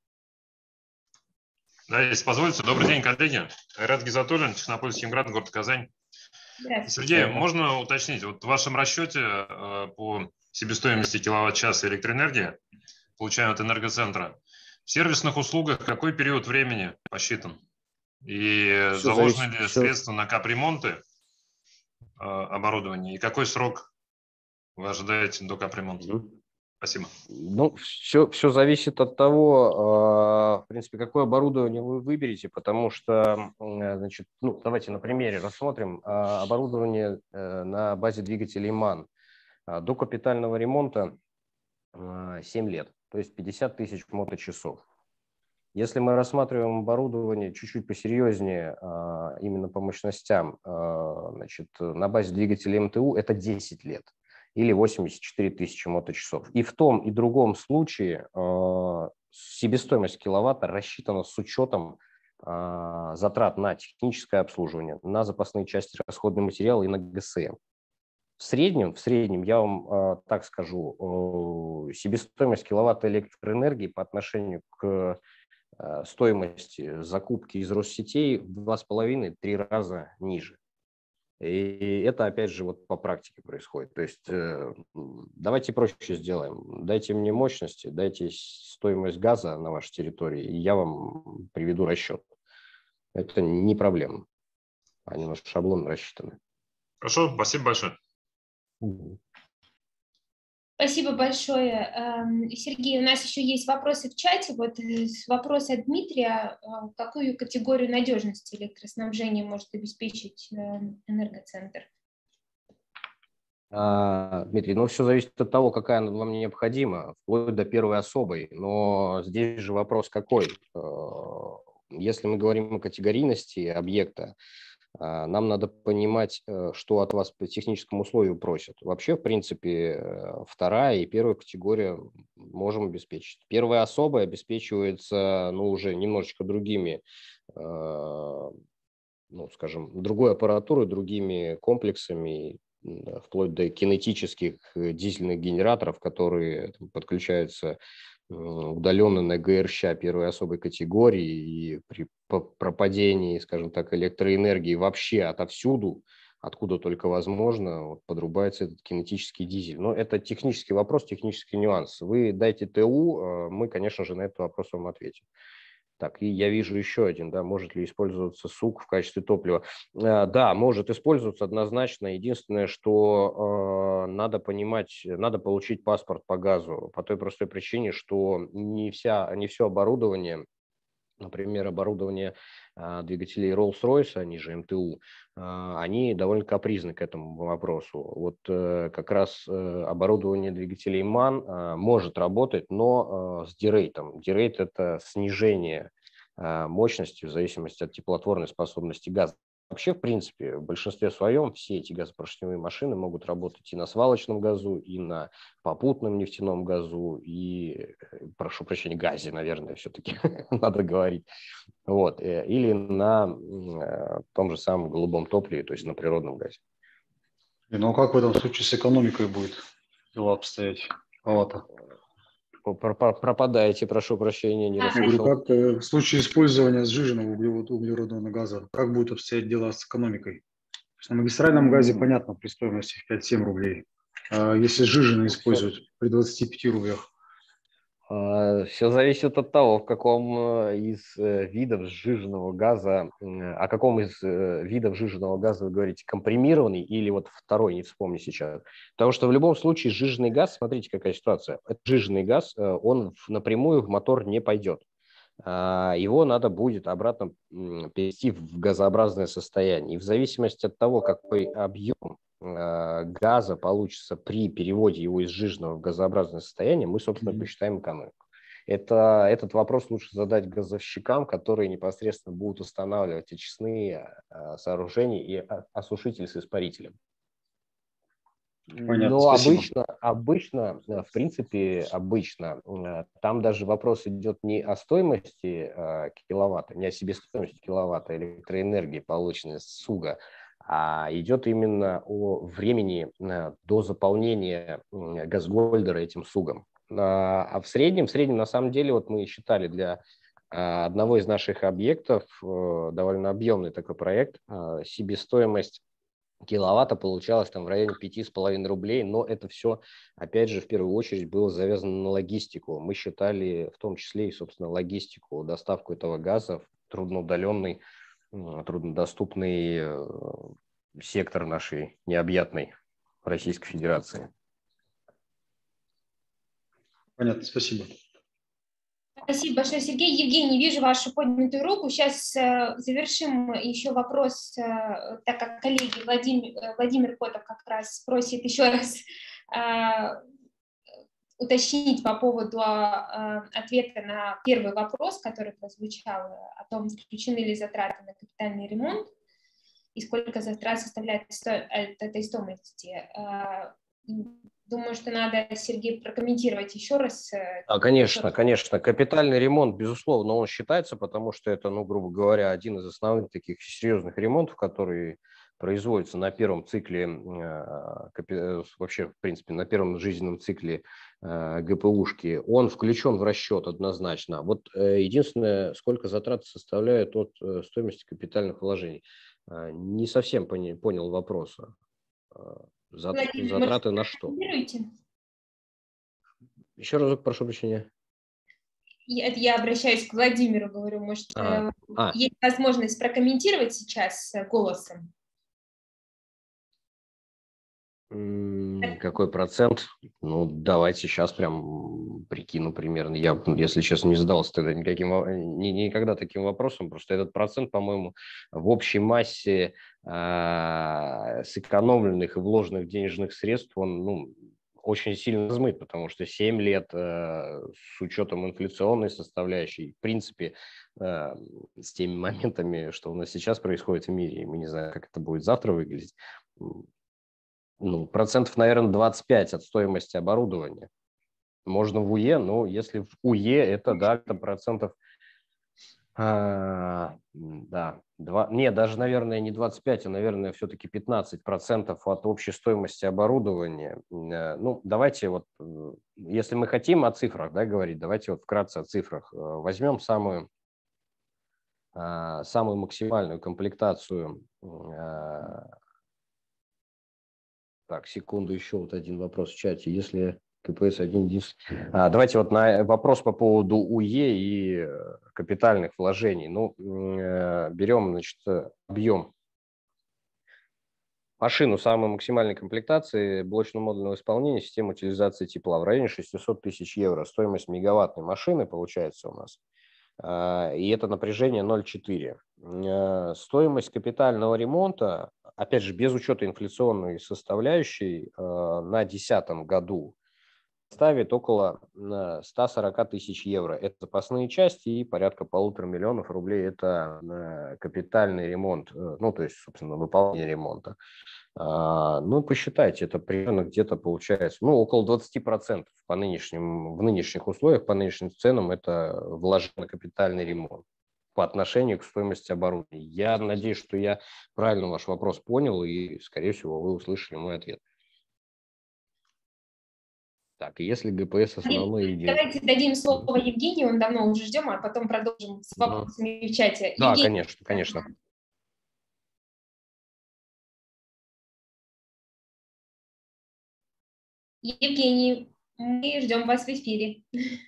Да, если позволите. Добрый день, коллеги. Айрат Гизатуллин, Технополис Химград, город Казань. Сергей, можно уточнить, вот в вашем расчете э, по себестоимости киловатт-часа электроэнергии, получаемой от энергоцентра, в сервисных услугах какой период времени посчитан? И все заложены зависит, ли все... средства на капремонты э, оборудования? И какой срок вы ожидаете до капремонта? Mm-hmm. Спасибо. Ну, все, все зависит от того, в принципе, какое оборудование вы выберете, потому что, значит, ну, давайте на примере рассмотрим оборудование на базе двигателей МАН. До капитального ремонта семь лет, то есть пятьдесят тысяч моточасов. Если мы рассматриваем оборудование чуть-чуть посерьезнее, именно по мощностям, значит, на базе двигателей МТУ, это десять лет. Или восемьдесят четыре тысячи моточасов. И в том и другом случае э, себестоимость киловатта рассчитана с учетом э, затрат на техническое обслуживание, на запасные части, расходные материалы и на ГСМ. В среднем, в среднем я вам э, так скажу, э, себестоимость киловатта электроэнергии по отношению к э, стоимости закупки из Россетей в два с половиной — три раза ниже. И это, опять же, вот по практике происходит. То есть э, давайте проще сделаем. Дайте мне мощности, дайте стоимость газа на вашей территории, и я вам приведу расчет. Это не проблема. Они у нас шаблон рассчитаны. Хорошо, спасибо большое. Спасибо большое. Сергей, у нас еще есть вопросы в чате. Вот вопрос от Дмитрия. Какую категорию надежности электроснабжения может обеспечить энергоцентр? А, Дмитрий, ну все зависит от того, какая она вам необходима, вплоть до первой особой. Но здесь же вопрос какой? Если мы говорим о категорийности объекта, нам надо понимать, что от вас по техническому условию просят. Вообще, в принципе, вторая и первая категория можем обеспечить. Первая особая обеспечивается, ну, уже немножечко другими, ну, скажем, другой аппаратурой, другими комплексами, вплоть до кинетических дизельных генераторов, которые подключаются удаленно на ГРЩ первой особой категории, и при пропадении, скажем так, электроэнергии вообще отовсюду, откуда только возможно, вот, подрубается этот кинетический дизель. Но это технический вопрос, технический нюанс. Вы дайте ТУ, мы, конечно же, на этот вопрос вам ответим. Так, и я вижу еще один, да, может ли использоваться СУК в качестве топлива. Да, может использоваться однозначно. Единственное, что э, надо понимать, надо получить паспорт по газу по той простой причине, что не, вся, не все оборудование, например, оборудование э, двигателей Rolls-Royce, они же МТУ, э, они довольно капризны к этому вопросу. Вот э, как раз э, оборудование двигателей МАН э, может работать, но э, с дерейтом. Дерейт – это снижение э, мощности в зависимости от теплотворной способности газа. Вообще, в принципе, в большинстве своем все эти газопоршневые машины могут работать и на свалочном газу, и на попутном нефтяном газу, и, прошу прощения, газе, наверное, все-таки надо говорить. Вот. Или на том же самом голубом топливе, то есть на природном газе. Ну, а как в этом случае с экономикой будет дела обстоять? Палата. Пропадаете, прошу прощения, не расслышал. Я говорю, как в случае использования сжиженного углеродного газа, как будет обстоять дела с экономикой? На магистральном газе, понятно, при стоимости в пять-семь рублей. А если сжиженный использовать при двадцати пяти рублях? Все зависит от того, в каком из видов сжиженного газа, о каком из видов сжиженного газа вы говорите, компримированный или вот второй, не вспомню сейчас. Потому что в любом случае сжиженный газ, смотрите, какая ситуация. Сжиженный газ, он напрямую в мотор не пойдет. Его надо будет обратно перевести в газообразное состояние. И в зависимости от того, какой объем газа получится при переводе его из сжиженного в газообразное состояние, мы, собственно, посчитаем экономику. Это, этот вопрос лучше задать газовщикам, которые непосредственно будут устанавливать очистные сооружения и осушитель с испарителем. Понятно, Но спасибо. обычно, обычно, в принципе, обычно, там даже вопрос идет не о стоимости киловатта, не о себестоимости киловатта электроэнергии, полученной с СУГа, а идет именно о времени до заполнения газгольдера этим СУГом. А в среднем, в среднем, на самом деле, вот мы считали для одного из наших объектов, довольно объемный такой проект, себестоимость киловатта получалось там в районе пяти с половиной рублей, но это все, опять же, в первую очередь было завязано на логистику. Мы считали в том числе и, собственно, логистику, доставку этого газа в трудноудаленный, труднодоступный сектор нашей необъятной Российской Федерации. Понятно, спасибо. Спасибо большое, Сергей. Евгений, вижу вашу поднятую руку. Сейчас э, завершим еще вопрос, э, так как коллеги Владимир, Владимир Котов как раз просит еще раз э, уточнить по поводу э, ответа на первый вопрос, который прозвучал, о том, включены ли затраты на капитальный ремонт и сколько затрат составляет этой стоимости. Э, Думаю, что надо, Сергей, прокомментировать еще раз. А, конечно, конечно. Капитальный ремонт, безусловно, он считается, потому что это, ну, грубо говоря, один из основных таких серьезных ремонтов, которые производятся на первом цикле, вообще, в принципе, на первом жизненном цикле ГПУшки. Он включен в расчет однозначно. Вот единственное, сколько затрат составляет от стоимости капитальных вложений. Не совсем понял вопроса. Затраты на что? Еще разок, прошу прощения. Это я обращаюсь к Владимиру, говорю, может, а, а. есть возможность прокомментировать сейчас голосом? Какой процент? Ну, давайте сейчас прям прикину примерно. Я, если честно, не задался тогда никаким, ни, никогда таким вопросом. Просто этот процент, по-моему, в общей массе э, сэкономленных и вложенных денежных средств, он, ну, очень сильно размыт, потому что семь лет э, с учетом инфляционной составляющей, в принципе, э, с теми моментами, что у нас сейчас происходит в мире, и мы не знаем, как это будет завтра выглядеть, ну, процентов, наверное, двадцать пять от стоимости оборудования. Можно в УЕ, но если в УЕ, это, да, это процентов, а, да, два, не, даже, наверное, не двадцать пять, а, наверное, все-таки пятнадцать процентов от общей стоимости оборудования. Ну, давайте вот, если мы хотим о цифрах, да, говорить, давайте вот вкратце о цифрах. Возьмем самую, самую максимальную комплектацию. Так, секунду, еще вот один вопрос в чате. Если КПС один единственный... А, давайте вот на вопрос по поводу УЕ и капитальных вложений. Ну, берем, значит, объем. Машину самой максимальной комплектации блочно-модульного исполнения системы утилизации тепла в районе шестисот тысяч евро. Стоимость мегаваттной машины получается у нас. И это напряжение ноль целых четыре десятых. Стоимость капитального ремонта, опять же, без учета инфляционной составляющей, на две тысячи десятом году составит около ста сорока тысяч евро. Это запасные части и порядка полутора миллионов рублей – это капитальный ремонт, ну, то есть, собственно, выполнение ремонта. Ну, посчитайте, это примерно где-то получается, ну, около двадцати процентов по нынешним, в нынешних условиях, по нынешним ценам это вложено на капитальный ремонт по отношению к стоимости оборудования. Я надеюсь, что я правильно ваш вопрос понял и, скорее всего, вы услышали мой ответ. Так. так. И если ГПС основной единицы. Давайте дадим слово Евгению, он давно уже ждем, а потом продолжим с вопросами в чате. Да, Евгений. конечно, конечно. Евгений, мы ждем вас в эфире.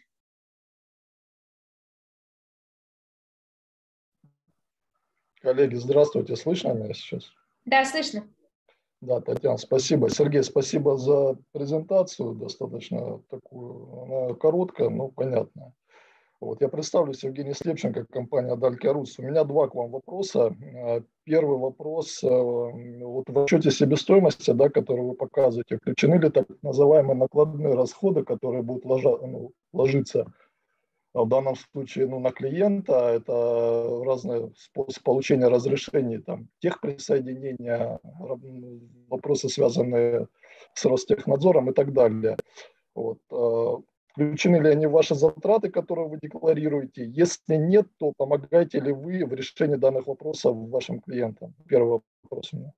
Коллеги, здравствуйте. Слышно меня сейчас? Да, слышно. Да, Татьяна, спасибо. Сергей, спасибо за презентацию, достаточно такую, она короткая, но понятная. Вот, я представлюсь, Евгений Слепченко, компания Дальки Рус. У меня два к вам вопроса. Первый вопрос. Вот в отчете себестоимости, да, который вы показываете, включены ли так называемые накладные расходы, которые будут ложа, ну, ложиться в данном случае ну, на клиента? Это разные способы получения разрешений, там, техприсоединения, вопросы, связанные с Ростехнадзором и так далее. Вот. Включены ли они в ваши затраты, которые вы декларируете? Если нет, то помогаете ли вы в решении данных вопросов вашим клиентам? Первый вопрос у меня.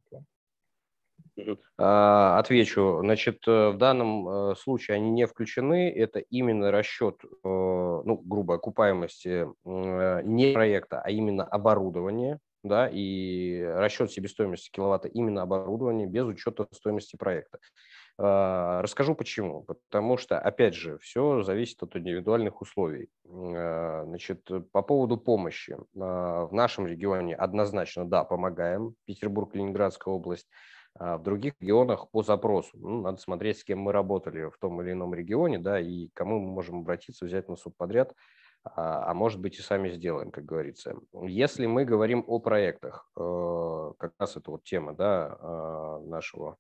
Отвечу. Значит, в данном случае они не включены. Это именно расчет, ну, грубо, окупаемости не проекта, а именно оборудования. Да, и расчет себестоимости киловатта именно оборудования без учета стоимости проекта. Расскажу почему. Потому что, опять же, все зависит от индивидуальных условий. Значит, по поводу помощи. В нашем регионе однозначно, да, помогаем. Петербург, Ленинградская область. В других регионах по запросу. Ну, надо смотреть, с кем мы работали в том или ином регионе, да, и к кому мы можем обратиться, взять на субподряд, а, а может быть и сами сделаем, как говорится. Если мы говорим о проектах, как раз это вот тема, да, нашего,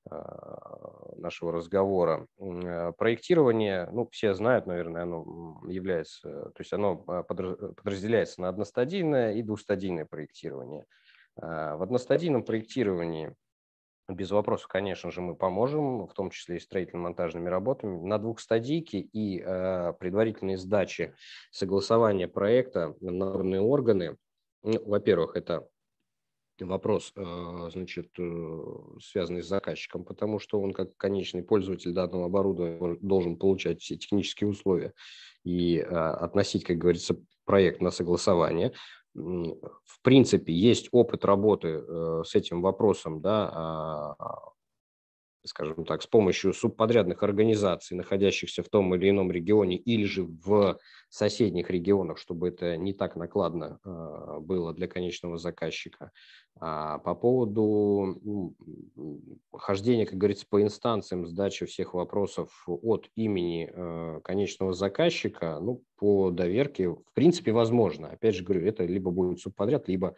нашего разговора. Проектирование, ну, все знают, наверное, оно является, то есть оно подразделяется на одностадийное и двустадийное проектирование. В одностадийном проектировании без вопросов, конечно же, мы поможем, в том числе и строительно-монтажными работами. На двухстадийке и э, предварительной сдаче согласования проекта на народные органы, ну, во-первых, это вопрос, э, значит, э, связанный с заказчиком, потому что он, как конечный пользователь данного оборудования, должен получать все технические условия и э, относить, как говорится, проект на согласование. В принципе, есть опыт работы э, с этим вопросом, да, э, скажем так, с помощью субподрядных организаций, находящихся в том или ином регионе или же в соседних регионах, чтобы это не так накладно э, было для конечного заказчика. А по поводу ну, хождения, как говорится, по инстанциям, сдачи всех вопросов от имени э, конечного заказчика, ну, по доверке, в принципе, возможно. Опять же говорю, это либо будет субподряд, либо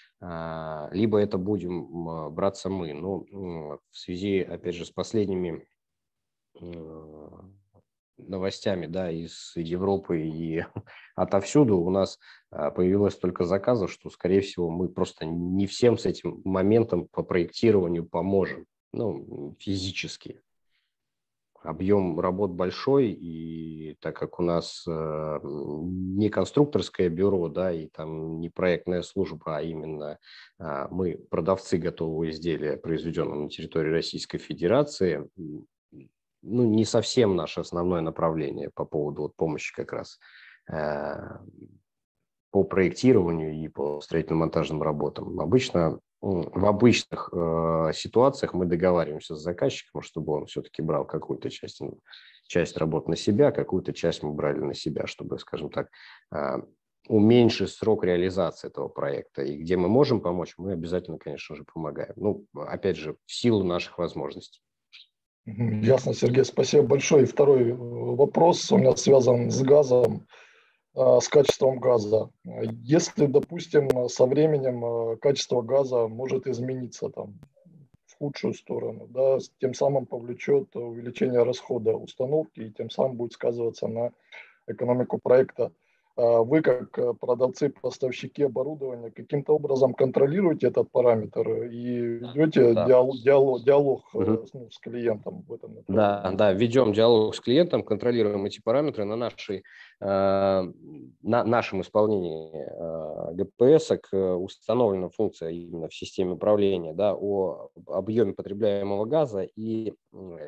либо это будем браться мы. Но в связи, опять же, с последними новостями, да, из Европы и отовсюду у нас появилось столько заказов, что, скорее всего, мы просто не всем с этим моментом по проектированию поможем, ну, физически. Объем работ большой, и так как у нас э, не конструкторское бюро, да, и там не проектная служба, а именно э, мы продавцы готового изделия, произведенного на территории Российской Федерации, ну, не совсем наше основное направление по поводу вот, помощи как раз э, по проектированию и по строительно-монтажным работам. Обычно в обычных э, ситуациях мы договариваемся с заказчиком, чтобы он все-таки брал какую-то часть, часть работ на себя, какую-то часть мы брали на себя, чтобы, скажем так, э, уменьшить срок реализации этого проекта. И где мы можем помочь, мы обязательно, конечно же, помогаем. Ну, опять же, в силу наших возможностей. Ясно, Сергей, спасибо большое. И второй вопрос у меня связан с газом, с качеством газа. Если, допустим, со временем качество газа может измениться там, в худшую сторону, да, тем самым повлечет увеличение расхода установки и тем самым будет сказываться на экономику проекта. Вы, как продавцы, поставщики оборудования, каким-то образом контролируете этот параметр и ведете да. диалог, диалог, диалог угу. ну, с клиентом в этом направлении? Да, да, ведем диалог с клиентом, контролируем эти параметры на, нашей, э, на нашем исполнении э, ГПС. Установлена функция именно в системе управления, да, о объеме потребляемого газа и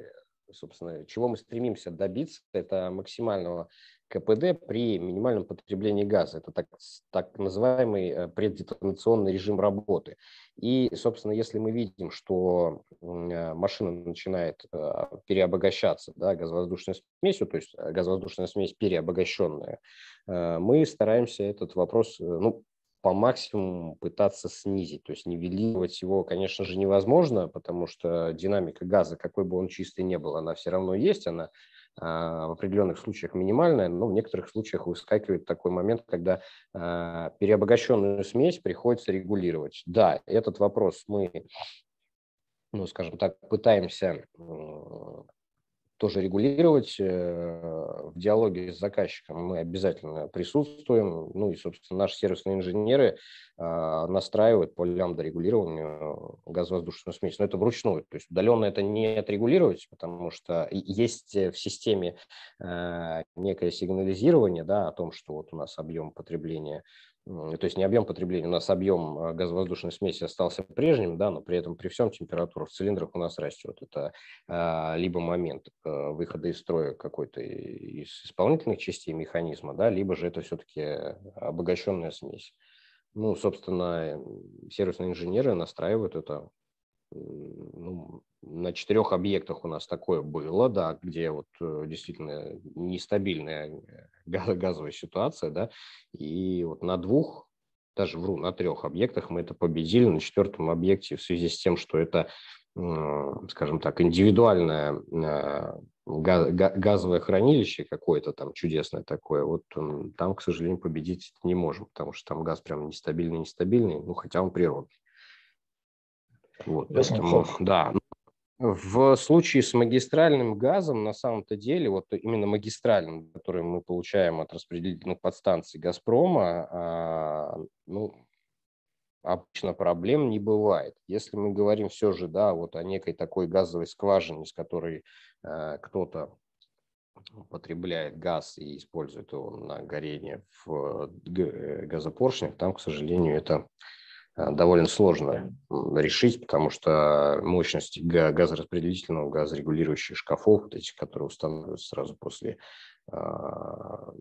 собственно, чего мы стремимся добиться, это максимального КПД при минимальном потреблении газа. Это так, так называемый преддетонационный режим работы. И, собственно, если мы видим, что машина начинает переобогащаться, да, газовоздушной смесью, то есть газовоздушная смесь переобогащенная, мы стараемся этот вопрос, ну, по максимуму пытаться снизить. То есть нивелировать его, конечно же, невозможно, потому что динамика газа, какой бы он чистый ни был, она все равно есть, она в определенных случаях минимальная, но в некоторых случаях выскакивает такой момент, когда э, переобогащенную смесь приходится регулировать. Да, этот вопрос мы, ну, скажем так, пытаемся э, тоже регулировать. В диалоге с заказчиком мы обязательно присутствуем. Ну и, собственно, наши сервисные инженеры настраивают по лямбда-регулированию газовоздушную смесь. Но это вручную. То есть удаленно это не отрегулировать, потому что есть в системе некое сигнализирование, да, о том, что вот у нас объем потребления, то есть не объем потребления, у нас объем газовоздушной смеси остался прежним, да, но при этом при всем температура в цилиндрах у нас растет. Это а, либо момент а, выхода из строя какой-то из исполнительных частей механизма, да, либо же это все-таки обогащенная смесь. Ну, собственно, сервисные инженеры настраивают это. Ну, на четырех объектах у нас такое было, да, где вот действительно нестабильная газовая ситуация, да, и вот на двух, даже вру, на трех объектах мы это победили, на четвертом объекте в связи с тем, что это, скажем так, индивидуальное газовое хранилище какое-то там чудесное такое, вот там, к сожалению, победить не можем, потому что там газ прям нестабильный-нестабильный, ну, хотя он природный. Вот, поэтому, да. В случае с магистральным газом, на самом-то деле, вот именно магистральным, который мы получаем от распределительных подстанций «Газпрома», а, ну, обычно проблем не бывает. Если мы говорим все же, да, вот о некой такой газовой скважине, с которой а, кто-то потребляет газ и использует его на горение в газопоршнях, там, к сожалению, это довольно сложно решить, потому что мощность газораспределительного, газорегулирующих шкафов, вот этих, которые устанавливаются сразу после а,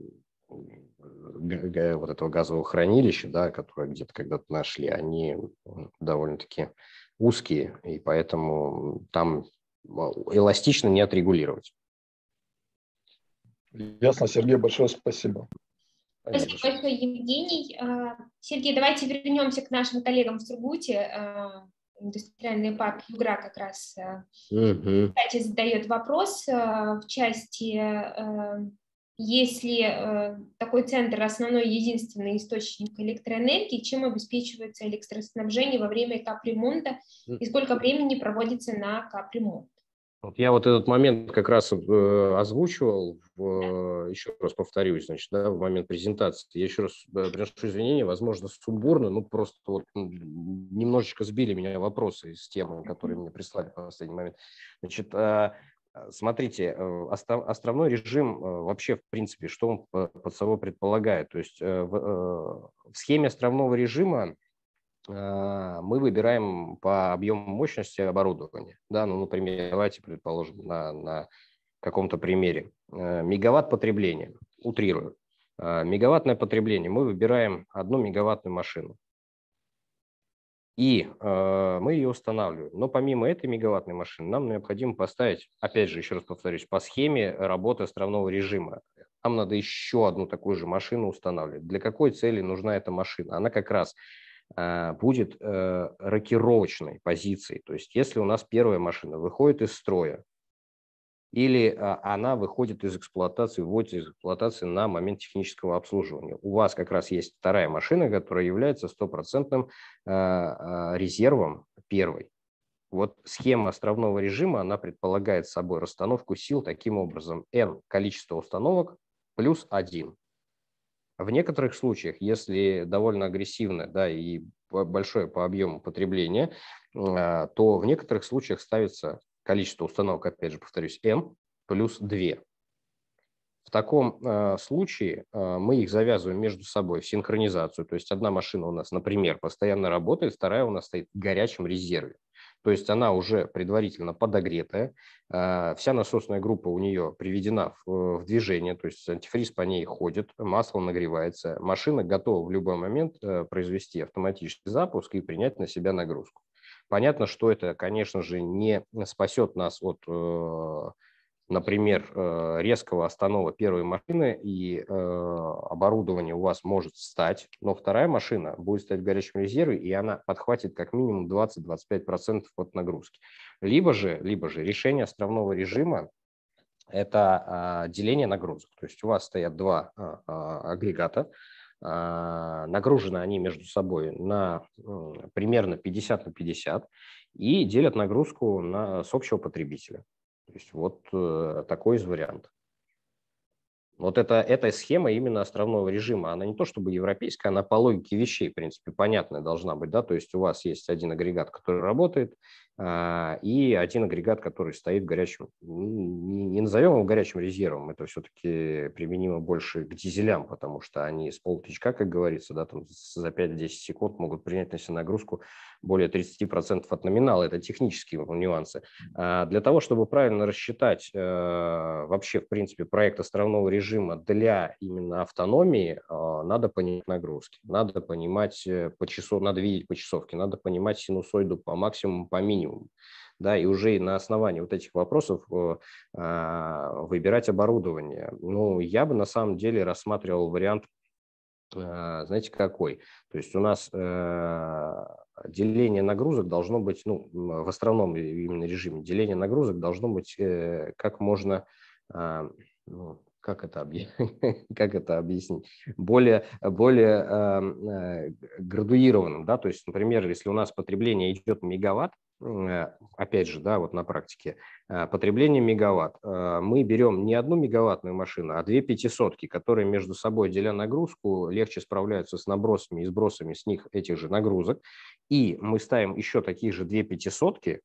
вот этого газового хранилища, да, которое где-то когда-то нашли, они довольно-таки узкие, и поэтому там эластично не отрегулировать. Ясно, Сергей, большое спасибо. Спасибо большое, Евгений. Сергей, давайте вернемся к нашим коллегам в Сургуте. Индустриальный парк Югра как раз, угу. кстати, задает вопрос в части, если такой центр основной единственный источник электроэнергии, чем обеспечивается электроснабжение во время капремонта и сколько времени проводится на капремонт? Вот я вот этот момент как раз э, озвучивал, в, еще раз повторюсь, значит, да, в момент презентации. Я еще раз э, приношу извинения, возможно, сумбурно, ну, просто вот немножечко сбили меня вопросы из темы, которые мне прислали в последний момент. Значит, э, смотрите, остов, островной режим э, вообще, в принципе, что он под собой предполагает? То есть э, в, э, в схеме островного режима мы выбираем по объему мощности оборудования. Да, ну, например, давайте предположим на, на каком-то примере. Мегаватт потребления, утрирую. Мегаваттное потребление, мы выбираем одну мегаваттную машину. И э, мы ее устанавливаем. Но помимо этой мегаваттной машины нам необходимо поставить, опять же, еще раз повторюсь, по схеме работы островного режима. Нам надо еще одну такую же машину устанавливать. Для какой цели нужна эта машина? Она как раз будет э, рокировочной позицией. То есть если у нас первая машина выходит из строя или э, она выходит из эксплуатации, вводится из эксплуатации на момент технического обслуживания, у вас как раз есть вторая машина, которая является стопроцентным э, э, резервом первой. Вот схема островного режима, она предполагает собой расстановку сил таким образом. N количество установок плюс один. В некоторых случаях, если довольно агрессивно, да, и большое по объему потребления, то в некоторых случаях ставится количество установок, опять же, повторюсь, N плюс два. В таком э, случае э, мы их завязываем между собой в синхронизацию. То есть одна машина у нас, например, постоянно работает, вторая у нас стоит в горячем резерве. То есть она уже предварительно подогретая, вся насосная группа у нее приведена в, в движение, то есть антифриз по ней ходит, масло нагревается, машина готова в любой момент произвести автоматический запуск и принять на себя нагрузку. Понятно, что это, конечно же, не спасет нас от, например, резкого останова первой машины, и оборудование у вас может встать, но вторая машина будет стоять в горячем резерве, и она подхватит как минимум двадцать — двадцать пять процентов от нагрузки. Либо же, либо же решение островного режима – это деление нагрузок. То есть у вас стоят два агрегата, нагружены они между собой на примерно пятьдесят на пятьдесят и делят нагрузку на, с общего потребителя. То есть вот э, такой из вариантов. Вот это, эта схема именно островного режима, она не то чтобы европейская, она по логике вещей, в принципе, понятная должна быть, да, то есть у вас есть один агрегат, который работает, а, и один агрегат, который стоит в горячем, не, не назовем его горячим резервом, это все-таки применимо больше к дизелям, потому что они с полтычка, как говорится, да, там за пять-десять секунд могут принять на себя нагрузку более тридцати процентов от номинала, это технические нюансы. А для того, чтобы правильно рассчитать а, вообще, в принципе, проект островного режима для именно автономии, а, надо понимать нагрузки, надо понимать по часов, надо видеть по часовке, надо понимать синусоиду по максимуму, по минимуму. Да, и уже на основании вот этих вопросов э, выбирать оборудование. Ну, я бы на самом деле рассматривал вариант, э, знаете, какой? То есть у нас э, деление нагрузок должно быть, ну, в островном именно режиме, деление нагрузок должно быть э, как можно, э, ну, как это объяснить, как это объяснить? более, более э, градуированным, да, то есть, например, если у нас потребление идет мегаватт, опять же, да, вот на практике, потребление мегаватт. Мы берем не одну мегаваттную машину, а две пятисотки, которые между собой, деля нагрузку, легче справляются с набросами и сбросами с них этих же нагрузок. И мы ставим еще такие же две пятисотки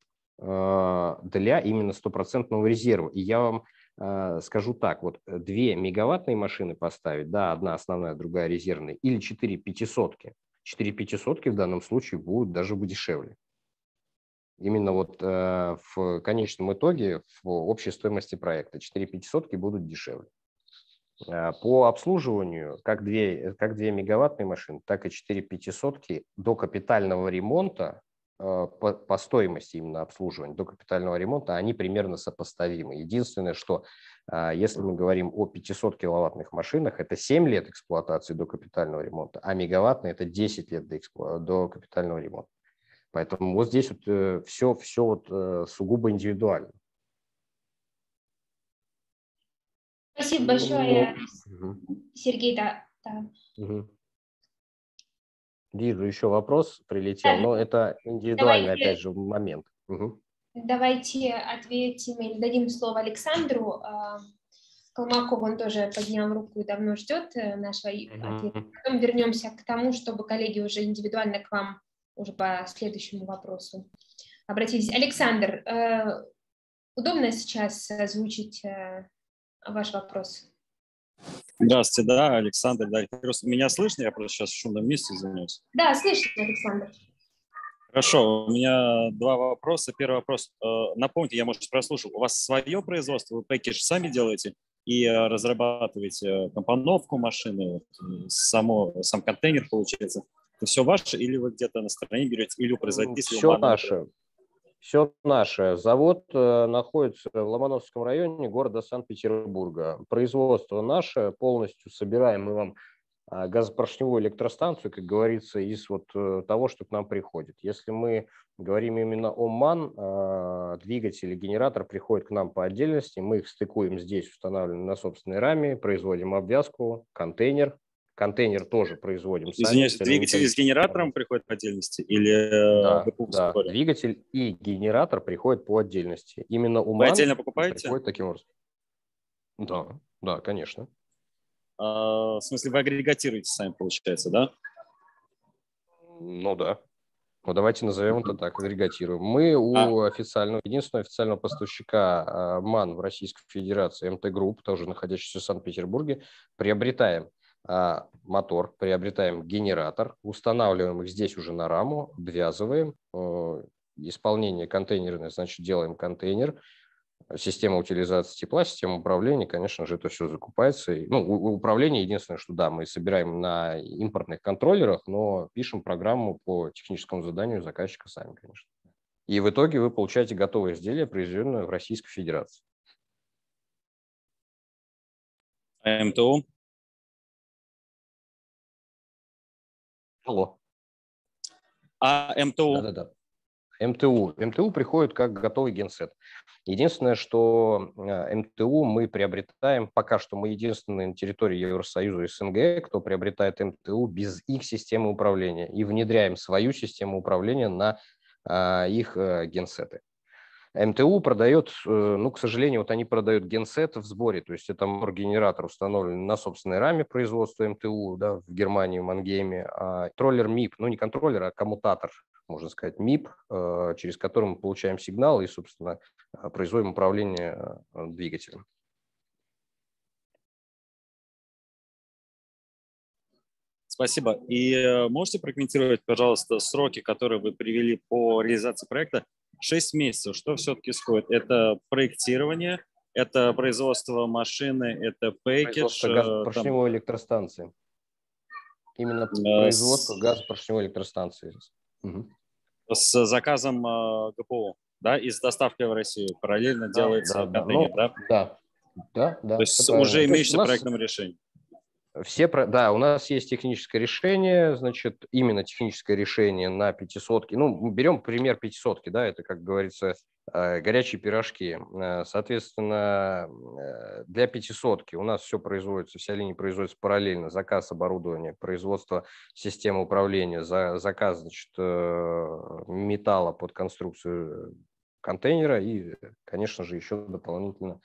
для именно стопроцентного резерва. И я вам скажу так, вот две мегаваттные машины поставить, да, одна основная, другая резервная, или четыре пятисотки. Четыре пятисотки в данном случае будут даже дешевле. Именно вот э, в конечном итоге в общей стоимости проекта четыре пятисотки будут дешевле. Э, по обслуживанию как две, как две мегаваттные машины, так и четыре пятисотки до капитального ремонта, э, по, по стоимости именно обслуживания, до капитального ремонта, они примерно сопоставимы. Единственное, что э, если мы говорим о пятисот киловаттных машинах, это семь лет эксплуатации до капитального ремонта, а мегаваттные это десять лет до, эксплу... до капитального ремонта. Поэтому вот здесь вот э, все, все вот, э, сугубо индивидуально. Спасибо большое, угу. Сергей. Да, да. Угу. Вижу, еще вопрос прилетел, да. но это индивидуальный, Давайте, опять же, момент. Угу. Давайте ответим или дадим слово Александру Колмакову, он тоже поднял руку и давно ждет нашего ответа. Угу. Потом вернемся к тому, чтобы коллеги уже индивидуально к вам уже по следующему вопросу обратились. Александр, э, удобно сейчас озвучить э, ваш вопрос? Здравствуйте, да, Александр. Да. Меня слышно? Я просто сейчас в шумном месте, извиняюсь. Да, слышно, Александр. Хорошо, у меня два вопроса. Первый вопрос. Напомните, я, может, прослушал. У вас свое производство, вы пэкэдж сами делаете и разрабатываете компоновку машины, само, сам контейнер, получается? Это все ваше, или вы где-то на стороне берете, или у производителя? Все наше. Все наше. Завод э, находится в Ломоносовском районе города Санкт-Петербурга. Производство наше, полностью собираем мы вам э, газопоршневую электростанцию, как говорится, из вот э, того, что к нам приходит. Если мы говорим именно о МАН, э, двигатель и генератор приходят к нам по отдельности, мы их стыкуем здесь, устанавливаем на собственной раме, производим обвязку, контейнер. Контейнер тоже производим сами. Извиняюсь, двигатель с генератором приходит по отдельности? Или да, да. Двигатель и генератор приходят по отдельности. Именно у МАН вы отдельно покупаете? Приходит таким образом. Да, да, конечно. А, в смысле, вы агрегатируете сами, получается, да? Ну да. Ну давайте назовем это так, агрегатируем. Мы у а. официального, единственного официального поставщика МАН в Российской Федерации, эм тэ Групп, тоже находящийся в Санкт-Петербурге, приобретаем мотор, приобретаем генератор, устанавливаем их здесь уже на раму, обвязываем, исполнение контейнерное, значит, делаем контейнер. Система утилизации тепла, система управления, конечно же, это все закупается. Ну, управление единственное, что да, мы собираем на импортных контроллерах, но пишем программу по техническому заданию заказчика сами, конечно. И в итоге вы получаете готовое изделие, произведенное в Российской Федерации. А МТУ? Алло. А МТУ? Да-да-да. МТУ. МТУ приходит как готовый генсет. Единственное, что МТУ мы приобретаем, пока что мы единственные на территории Евросоюза и СНГ, кто приобретает МТУ без их системы управления, и внедряем свою систему управления на а, их а, генсеты. МТУ продает, ну, к сожалению, вот они продают генсет в сборе, то есть это генератор установлен на собственной раме производства МТУ, да, в Германии, в Мангейме, а контроллер МИП, ну не контроллер, а коммутатор, можно сказать, МИП, через который мы получаем сигнал и, собственно, производим управление двигателем. Спасибо. И можете прокомментировать, пожалуйста, сроки, которые вы привели по реализации проекта? Шесть месяцев. Что все-таки сходит? Это проектирование, это производство машины, это пэкидж. Производство газопоршневой электростанции. Именно производство газопоршневой электростанции. Угу. С заказом ГПО, да, и с доставкой в Россию параллельно да, делается да, контейнер, да? Ну, да? Да, да. То есть уже имеющееся нас... проектном решении. Все, да, у нас есть техническое решение, значит, именно техническое решение на пятисотке. Ну, берем пример пятисотки, да, это, как говорится, горячие пирожки. Соответственно, для пятисотки у нас все производится, вся линия производится параллельно. Заказ оборудования, производство системы управления, заказ, значит, металла под конструкцию контейнера и, конечно же, еще дополнительно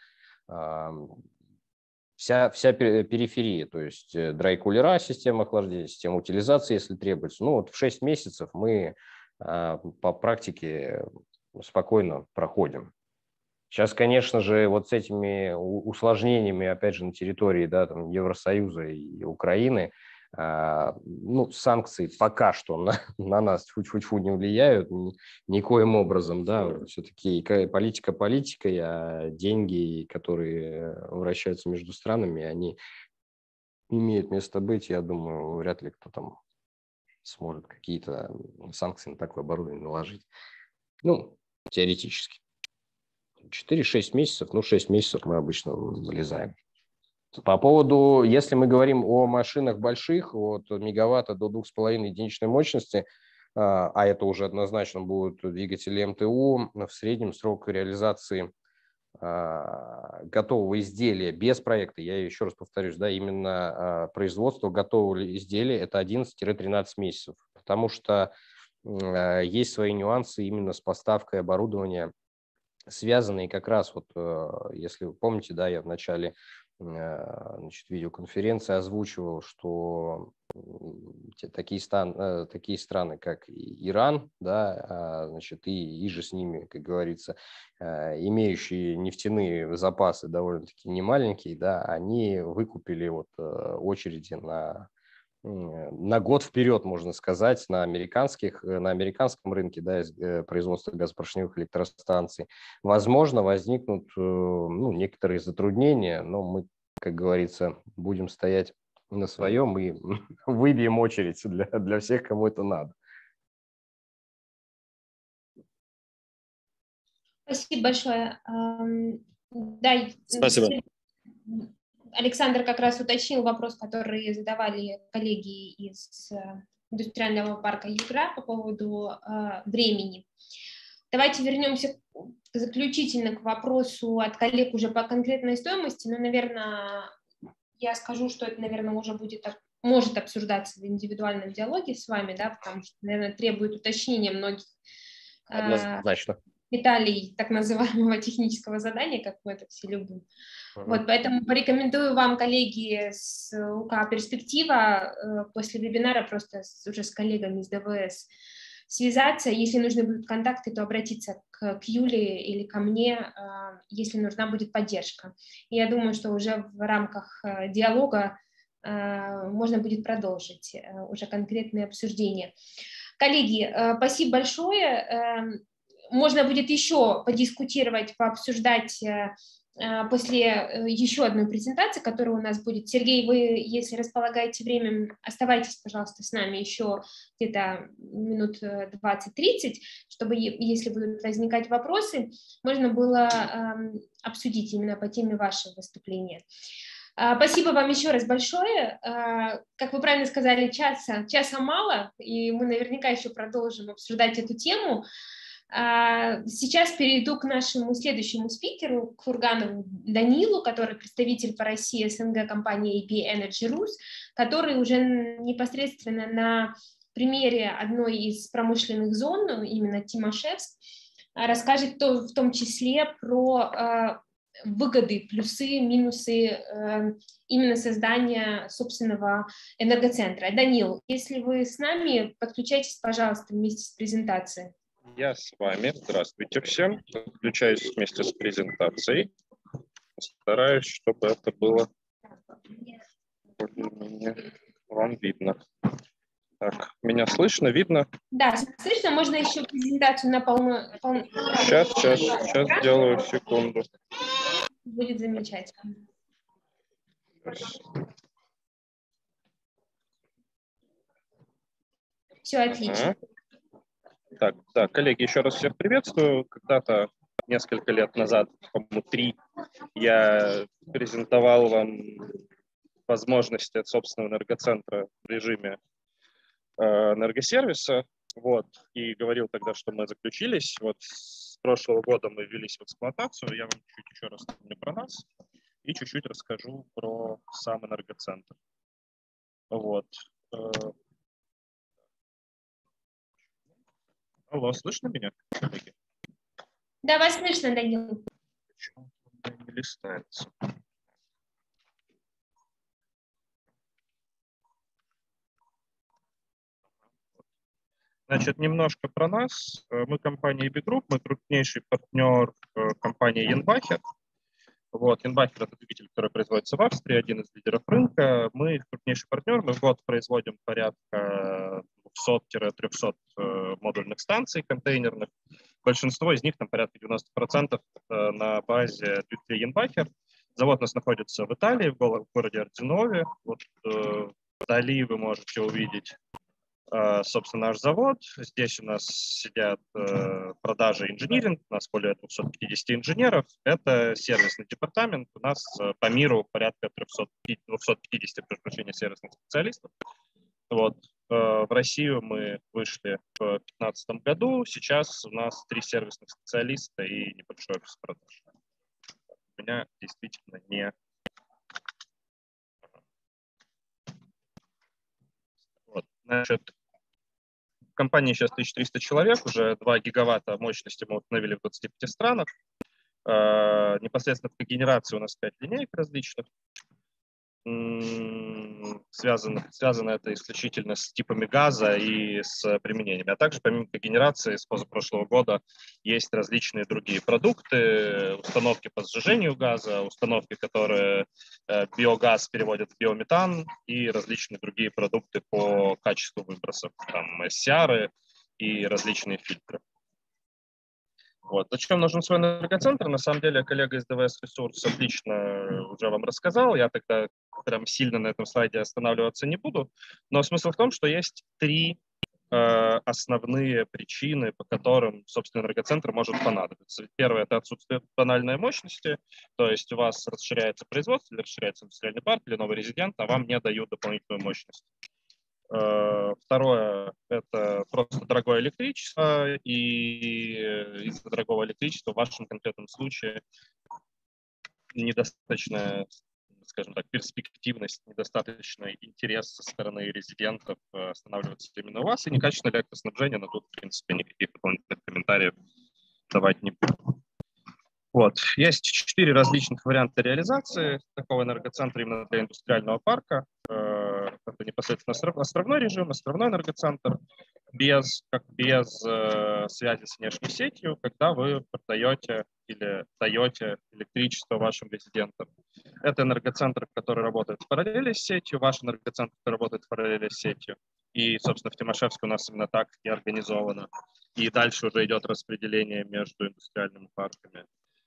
Вся, вся периферия, то есть драй-кулера, система охлаждения, система утилизации, если требуется. Ну вот в шесть месяцев мы а, по практике спокойно проходим. Сейчас, конечно же, вот с этими усложнениями, опять же, на территории, да, там, Евросоюза и Украины, а, ну, санкции пока что на, на нас фу-фу-фу не влияют ни, никоим образом, да, все-таки политика политикой, а деньги, которые вращаются между странами, они имеют место быть, я думаю, вряд ли кто там сможет какие-то санкции на такое оборудование наложить, ну, теоретически. четыре-шесть месяцев, ну, шесть месяцев мы обычно вылезаем. По поводу, если мы говорим о машинах больших, от мегаватта до двух с половиной единичной мощности, а это уже однозначно будут двигатели МТУ, в среднем срок реализации готового изделия без проекта, я еще раз повторюсь, да, именно производство готового изделия – это одиннадцать-тринадцать месяцев, потому что есть свои нюансы именно с поставкой оборудования, связанные как раз, вот, если вы помните, да, я в начале значит, видеоконференции озвучивал, что такие, стан, такие страны, как Иран, да, значит, и, и же с ними, как говорится, имеющие нефтяные запасы довольно-таки немаленькие, да, они выкупили вот очереди на на год вперед, можно сказать, на, американских, на американском рынке, да, производства газопоршневых электростанций. Возможно, возникнут ну, некоторые затруднения, но мы, как говорится, будем стоять на своем и выбьем очередь для, для всех, кому это надо. Спасибо большое. Да, спасибо. Александр как раз уточнил вопрос, который задавали коллеги из индустриального парка Югра по поводу э, времени. Давайте вернемся заключительно к вопросу от коллег уже по конкретной стоимости. Но, наверное, я скажу, что это, наверное, уже будет, может обсуждаться в индивидуальном диалоге с вами, да, потому что, наверное, требует уточнения многих э, деталей так называемого технического задания, как мы это все любим. Вот, поэтому порекомендую вам, коллеги с УК «Перспектива», после вебинара просто с, уже с коллегами из ДВС связаться. Если нужны будут контакты, то обратиться к, к Юле или ко мне, если нужна будет поддержка. И я думаю, что уже в рамках диалога можно будет продолжить уже конкретные обсуждения. Коллеги, спасибо большое. можно будет еще подискутировать, пообсуждать после еще одной презентации, которая у нас будет. Сергей, вы, если располагаете временем, оставайтесь, пожалуйста, с нами еще где-то минут двадцать-тридцать, чтобы, если будут возникать вопросы, можно было обсудить именно по теме вашего выступления. Спасибо вам еще раз большое. Как вы правильно сказали, часа, часа мало, и мы наверняка еще продолжим обсуждать эту тему. Сейчас перейду к нашему следующему спикеру, к Фурганову Данилу, который представитель по России СНГ компании эй пи Energy Rus, который уже непосредственно на примере одной из промышленных зон, именно Тимашевск, расскажет в том числе про выгоды, плюсы, минусы именно создания собственного энергоцентра. Данил, если вы с нами, подключайтесь, пожалуйста, вместе с презентацией. Я с вами. Здравствуйте всем. Подключаюсь вместе с презентацией. Стараюсь, чтобы это было более-менее вам видно. Так, меня слышно, видно? Да, слышно. Можно еще презентацию на полную... Пол... Сейчас, сейчас, сейчас делаю, секунду. Будет замечательно. Все отлично. Ага. Так, да, коллеги, еще раз всех приветствую. Когда-то, несколько лет назад, по-моему, три, я презентовал вам возможности собственного энергоцентра в режиме э, энергосервиса. Вот, и говорил тогда, что мы заключились. Вот с прошлого года мы ввелись в эксплуатацию. Я вам чуть-чуть еще раз напомню про нас и чуть-чуть расскажу про сам энергоцентр. Вот. Алло, слышно меня, коллеги? Да, вас слышно, Данил. Почему-то не листается. Значит, немножко про нас. Мы компания и би Group, мы крупнейший партнер компании Jenbacher. Вот, Jenbacher — это двигатель, который производится в Австрии, один из лидеров рынка. Мы их крупнейший партнер, мы в год производим порядка двухсот-трехсот модульных станций контейнерных. Большинство из них, там порядка девяносто процентов, на базе двигателя Jenbacher. Завод у нас находится в Италии, в городе Ординове. Вот вдали вы можете увидеть, собственно, наш завод. Здесь у нас сидят продажи и инжиниринг, у нас более двухсот пятидесяти инженеров. Это сервисный департамент. У нас по миру порядка трехсот пятидесяти, прошу прощения, сервисных специалистов. Вот. В Россию мы вышли в две тысячи пятнадцатом году. Сейчас у нас три сервисных специалиста и небольшой офис продаж. У меня действительно не... Вот. Значит, в компании сейчас тысяча триста человек, уже два гигаватта мощности мы установили в двадцати пяти странах. Э, непосредственно по генерации у нас пять линеек различных. Связано, связано это исключительно с типами газа и с применениями. А также помимо когенерации с позапрошлого года есть различные другие продукты, установки по сжижению газа, установки, которые биогаз переводят в биометан, и различные другие продукты по качеству выбросов, там эс си ар и различные фильтры. Вот. Зачем нужен свой энергоцентр? На самом деле, коллега из ДВС Ресурс отлично уже вам рассказал. Я тогда прям сильно на этом слайде останавливаться не буду. Но смысл в том, что есть три э, основные причины, по которым, собственно, энергоцентр может понадобиться. Первое – это отсутствие банальной мощности, то есть у вас расширяется производство, или расширяется индустриальный парк, или новый резидент, а вам не дают дополнительную мощность. Второе – это просто дорогое электричество, и из-за дорогого электричества в вашем конкретном случае недостаточная, скажем так, перспективность, недостаточный интерес со стороны резидентов останавливаться именно у вас, и некачественное электроснабжение, но тут, в принципе, никаких дополнительных комментариев давать не буду. Вот. Есть четыре различных варианта реализации такого энергоцентра именно для индустриального парка. Это непосредственно островной режим, островной энергоцентр, без, как без э, связи с внешней сетью, когда вы продаете или даете электричество вашим резидентам. Это энергоцентр, который работает в параллели с сетью, ваш энергоцентр, который работает в параллели с сетью. И, собственно, в Тимашевске у нас именно так и организовано. и дальше уже идет распределение между индустриальными парками.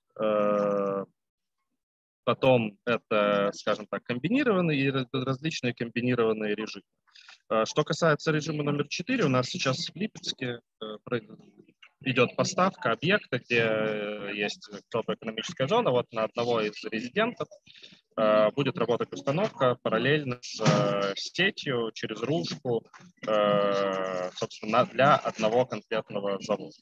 Потом это, скажем так, комбинированные и различные комбинированные режимы. Что касается режима номер четыре, у нас сейчас в Липецке идет поставка объекта, где есть экономическая зона. Вот на одного из резидентов будет работать установка параллельно с сетью через ручку, собственно, для одного конкретного завода.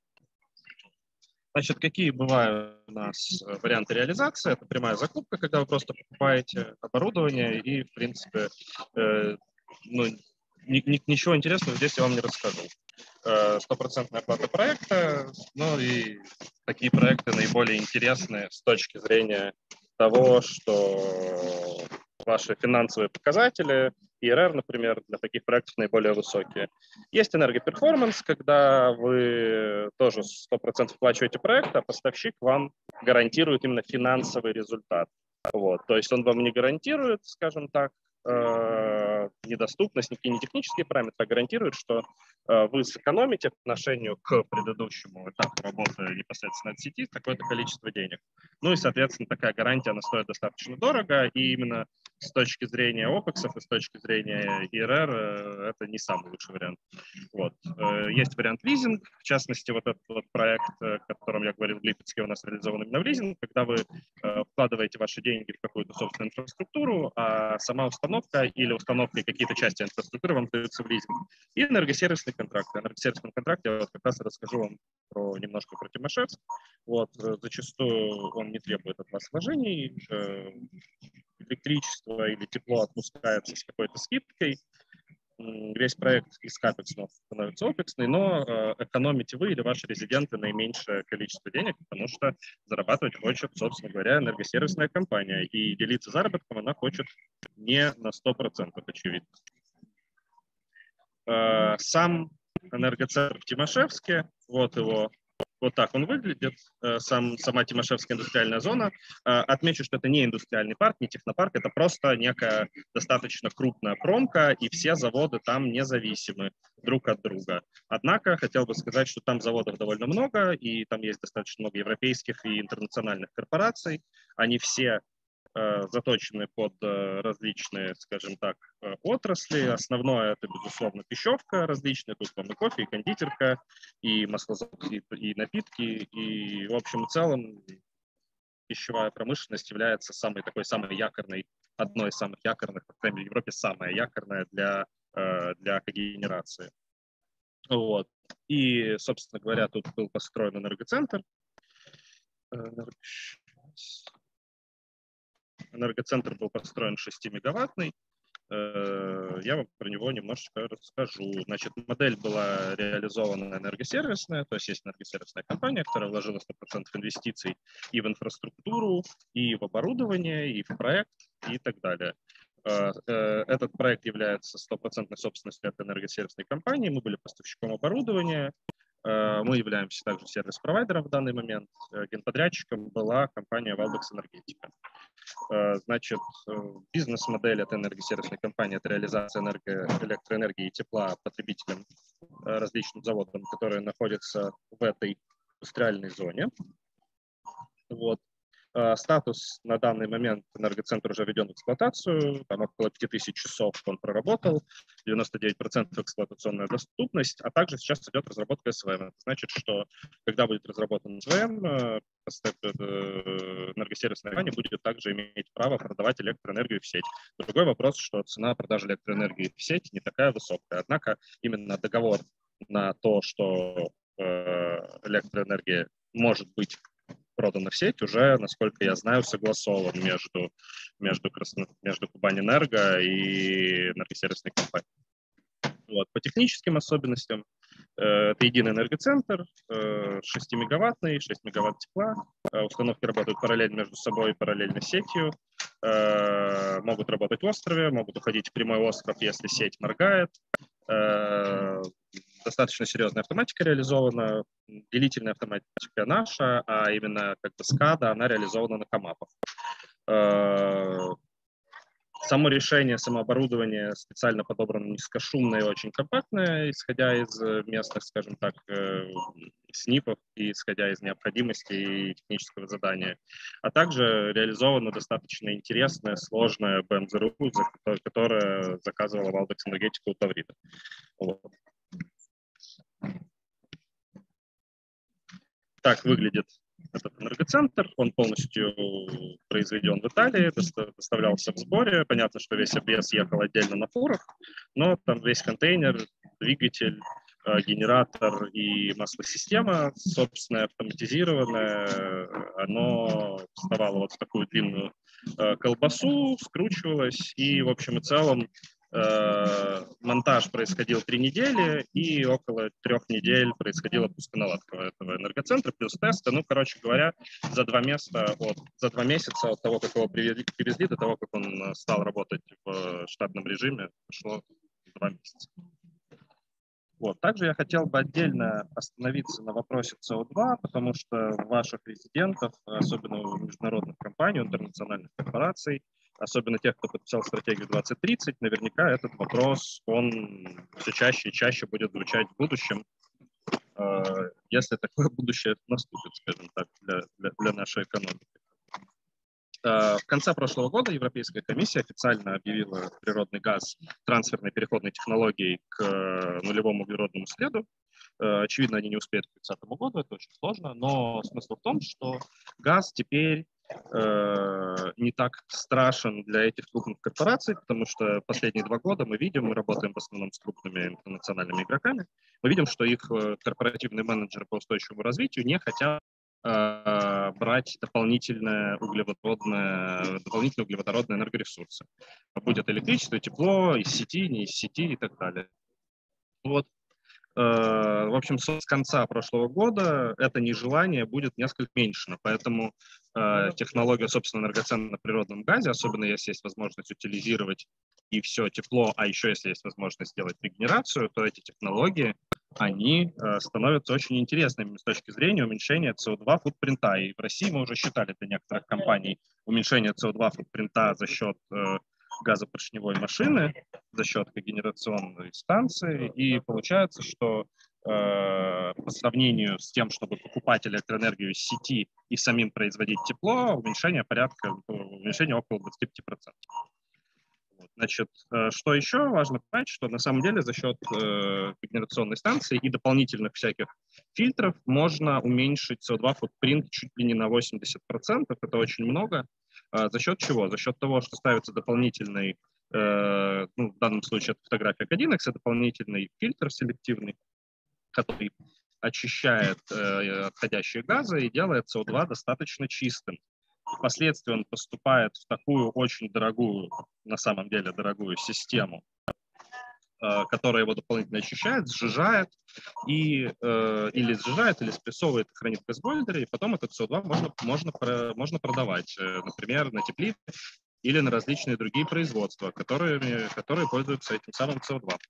Значит, какие бывают у нас варианты реализации? Это прямая закупка, когда вы просто покупаете оборудование и, в принципе, э, ну, ни, ни, ничего интересного здесь я вам не расскажу. Стопроцентная оплата проекта, ну и такие проекты наиболее интересны с точки зрения того, что ваши финансовые показатели, и эр эр, например, для таких проектов наиболее высокие. Есть энергоперформанс, когда вы тоже сто процентов оплачиваете проект, а поставщик вам гарантирует именно финансовый результат. Вот. То есть он вам не гарантирует, скажем так, э, недоступность, никакие не технические параметры, а гарантирует, что э, вы сэкономите по отношению к предыдущему этапу работы непосредственно от сети какое-то количество денег. Ну и, соответственно, такая гарантия, она стоит достаточно дорого, и именно с точки зрения опексов и с точки зрения и эр эр э, это не самый лучший вариант. Вот. Э, есть вариант лизинг, в частности, вот этот вот проект, о котором я говорил в Липецке, у нас реализован именно в лизинг, когда вы э, вкладываете ваши деньги в какую-то собственную инфраструктуру, а сама установка или установка и какие-то части инфраструктуры вам даются в лизинг. И энергосервисный контракт. В энергосервисном контракте я вот как раз расскажу вам про, немножко про Тимашевск. Вот. Зачастую он не требует от вас вложений, э, электричество или тепло отпускается с какой-то скидкой. Весь проект из капекснов становится опексный, но э, экономите вы или ваши резиденты наименьшее количество денег, потому что зарабатывать хочет, собственно говоря, энергосервисная компания. И делиться заработком она хочет не на сто процентов, очевидно. Э, сам энергоцентр в Тимашевске, вот его. Вот так он выглядит, сам, сама Тимашевская индустриальная зона. Отмечу, что это не индустриальный парк, не технопарк, это просто некая достаточно крупная промка, и все заводы там независимы друг от друга. Однако, хотел бы сказать, что там заводов довольно много, и там есть достаточно много европейских и интернациональных корпораций. Они все заточены под различные, скажем так, отрасли. Основное это, безусловно, пищевка различная, тут вам и кофе, и кондитерка, и маслозавод, и, и напитки, и в общем и целом пищевая промышленность является самой такой самой якорной, одной из самых якорных, по крайней мере, в Европе самая якорная для, для когенерации. Вот. И, собственно говоря, тут был построен энергоцентр. Энергоцентр был построен шестимегаваттный. Я вам про него немножечко расскажу. Значит, модель была реализована энергосервисная, то есть есть энергосервисная компания, которая вложила сто процентов инвестиций и в инфраструктуру, и в оборудование, и в проект, и так далее. Этот проект является стопроцентной собственностью от энергосервисной компании. Мы были поставщиком оборудования. Мы являемся также сервис-провайдером в данный момент. Генподрядчиком была компания Валбекс Энергетика. Значит, бизнес-модель от энергосервисной компании – это реализация энерго, электроэнергии и тепла потребителям, различным заводам, которые находятся в этой индустриальной зоне. Вот. Статус на данный момент: энергоцентр уже введен в эксплуатацию, там около пяти тысяч часов он проработал, девяносто девять процентов эксплуатационная доступность, а также сейчас идет разработка эс вэ эм. Это значит, что когда будет разработан эс вэ эм, энергосервисная компания будет также иметь право продавать электроэнергию в сеть. Другой вопрос, что цена продажи электроэнергии в сеть не такая высокая, однако именно договор на то, что электроэнергия может быть продана в сеть, уже, насколько я знаю, согласован между, между, Красно, между Кубаньэнерго и энергосервисной компанией. Вот. По техническим особенностям, э, это единый энергоцентр, э, шестимегаваттный, шесть мегаватт тепла, э, установки работают параллельно между собой, параллельно сетью, э, могут работать в острове, могут уходить в прямой остров, если сеть моргает. Э, достаточно серьезная автоматика реализована, делительная автоматика наша, а именно как бы скада, она реализована на камапах. Само решение, само оборудование специально подобрано низкошумное и очень компактное, исходя из местных, скажем так, снипов и исходя из необходимости и технического задания. А также реализовано достаточно интересное, сложное бэ эм зэ эр у, которое заказывала Валдекс Энергетика у Таврида. Вот. Так выглядит этот энергоцентр. Он полностью произведен в Италии, доставлялся в сборе. Понятно, что весь обвес ехал отдельно на фурах, но там весь контейнер, двигатель, генератор и маслосистема, собственно, автоматизированная, оно вставало вот в такую длинную колбасу, скручивалось, и в общем и целом монтаж происходил три недели, и около трех недель происходила пусконаладка этого энергоцентра, плюс тесты. Ну, короче говоря, за два, места от, за два месяца от того, как его привезли, привезли, до того, как он стал работать в штатном режиме, прошло два месяца. Вот. Также я хотел бы отдельно остановиться на вопросе цэ о два, потому что ваших резидентов, особенно у международных компаний, интернациональных корпораций, особенно тех, кто подписал стратегию двадцать тридцать, наверняка этот вопрос, он все чаще и чаще будет звучать в будущем, если такое будущее наступит, скажем так, для, для, для нашей экономики. В конце прошлого года Европейская комиссия официально объявила природный газ трансферной переходной технологией к нулевому углеродному следу. Очевидно, они не успеют к тридцатому году, это очень сложно, но смысл в том, что газ теперь э, не так страшен для этих крупных корпораций, потому что последние два года мы видим, мы работаем в основном с крупными интернациональными игроками, мы видим, что их корпоративные менеджеры по устойчивому развитию не хотят э, брать дополнительные углеводородные, дополнительные углеводородные энергоресурсы. Будет электричество, тепло, из сети, не из сети и так далее. Вот. В общем, с конца прошлого года это нежелание будет несколько меньше, поэтому э, технология, собственно, энергоцентра на природном газе, особенно если есть возможность утилизировать и все тепло, а еще если есть возможность сделать регенерацию, то эти технологии, они э, становятся очень интересными с точки зрения уменьшения цэ о два футпринта. И в России мы уже считали для некоторых компаний уменьшение цэ о два футпринта за счет э, газопоршневой машины, за счет когенерационной станции, и получается, что э, по сравнению с тем, чтобы покупать электроэнергию из сети и самим производить тепло, уменьшение порядка, уменьшение около двадцати пяти процентов. Значит, э, что еще важно понять, что на самом деле за счет э, когенерационной станции и дополнительных всяких фильтров можно уменьшить цэ о два футпринт чуть ли не на восемьдесят процентов, это очень много. А за счет чего? За счет того, что ставится дополнительный, э, ну, в данном случае это фотография Кодинекса, дополнительный фильтр селективный, который очищает э, отходящие газы и делает цэ о два достаточно чистым. Впоследствии он поступает в такую очень дорогую, на самом деле дорогую систему, э, которая его дополнительно очищает, сжижает, и, э, или сжижает, или спрессовывает, хранит в газбойлере, и потом этот цэ о два можно, можно, можно продавать, э, например, на теплице или на различные другие производства, которыми, которые пользуются этим самым цэ о два.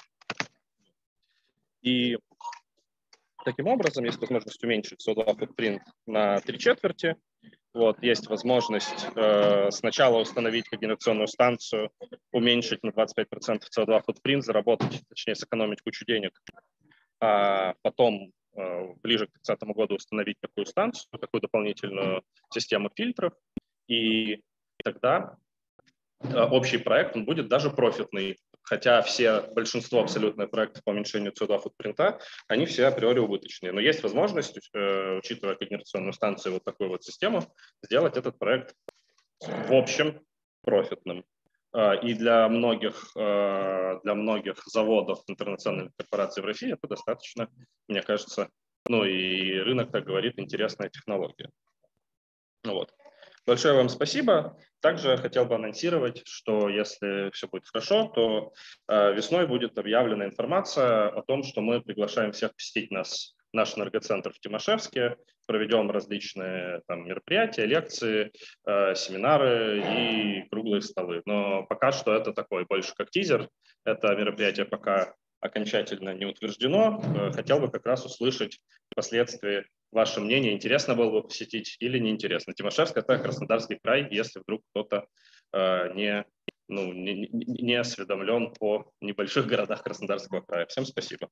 И таким образом есть возможность уменьшить цэ о два футпринт на три четверти. Вот, есть возможность э, сначала установить когенерационную станцию, уменьшить на двадцать пять процентов цэ о два футпринт, заработать, точнее сэкономить кучу денег, а потом э, ближе к тридцатому году установить такую станцию, такую дополнительную систему фильтров, и тогда э, общий проект он будет даже профитный. Хотя все, большинство абсолютных проектов по уменьшению цэ о два футпринта, они все априори убыточные. Но есть возможность, э, учитывая когенерационную станцию, вот такую вот систему, сделать этот проект в общем профитным. Э, и для многих, э, для многих заводов интернациональных корпораций в России это достаточно, мне кажется, ну и рынок так говорит, интересная технология. Ну вот. Большое вам спасибо. Также хотел бы анонсировать, что если все будет хорошо, то э, весной будет объявлена информация о том, что мы приглашаем всех посетить нас, наш энергоцентр в Тимашевске, проведем различные там, мероприятия, лекции, э, семинары и круглые столы. Но пока что это такой больше как тизер. Это мероприятие пока окончательно не утверждено. Э, хотел бы как раз услышать впоследствии ваше мнение, интересно было бы посетить или неинтересно. Тимашевск – это Краснодарский край, если вдруг кто-то э, не ну, не, не, не осведомлен о небольших городах Краснодарского края. Всем спасибо.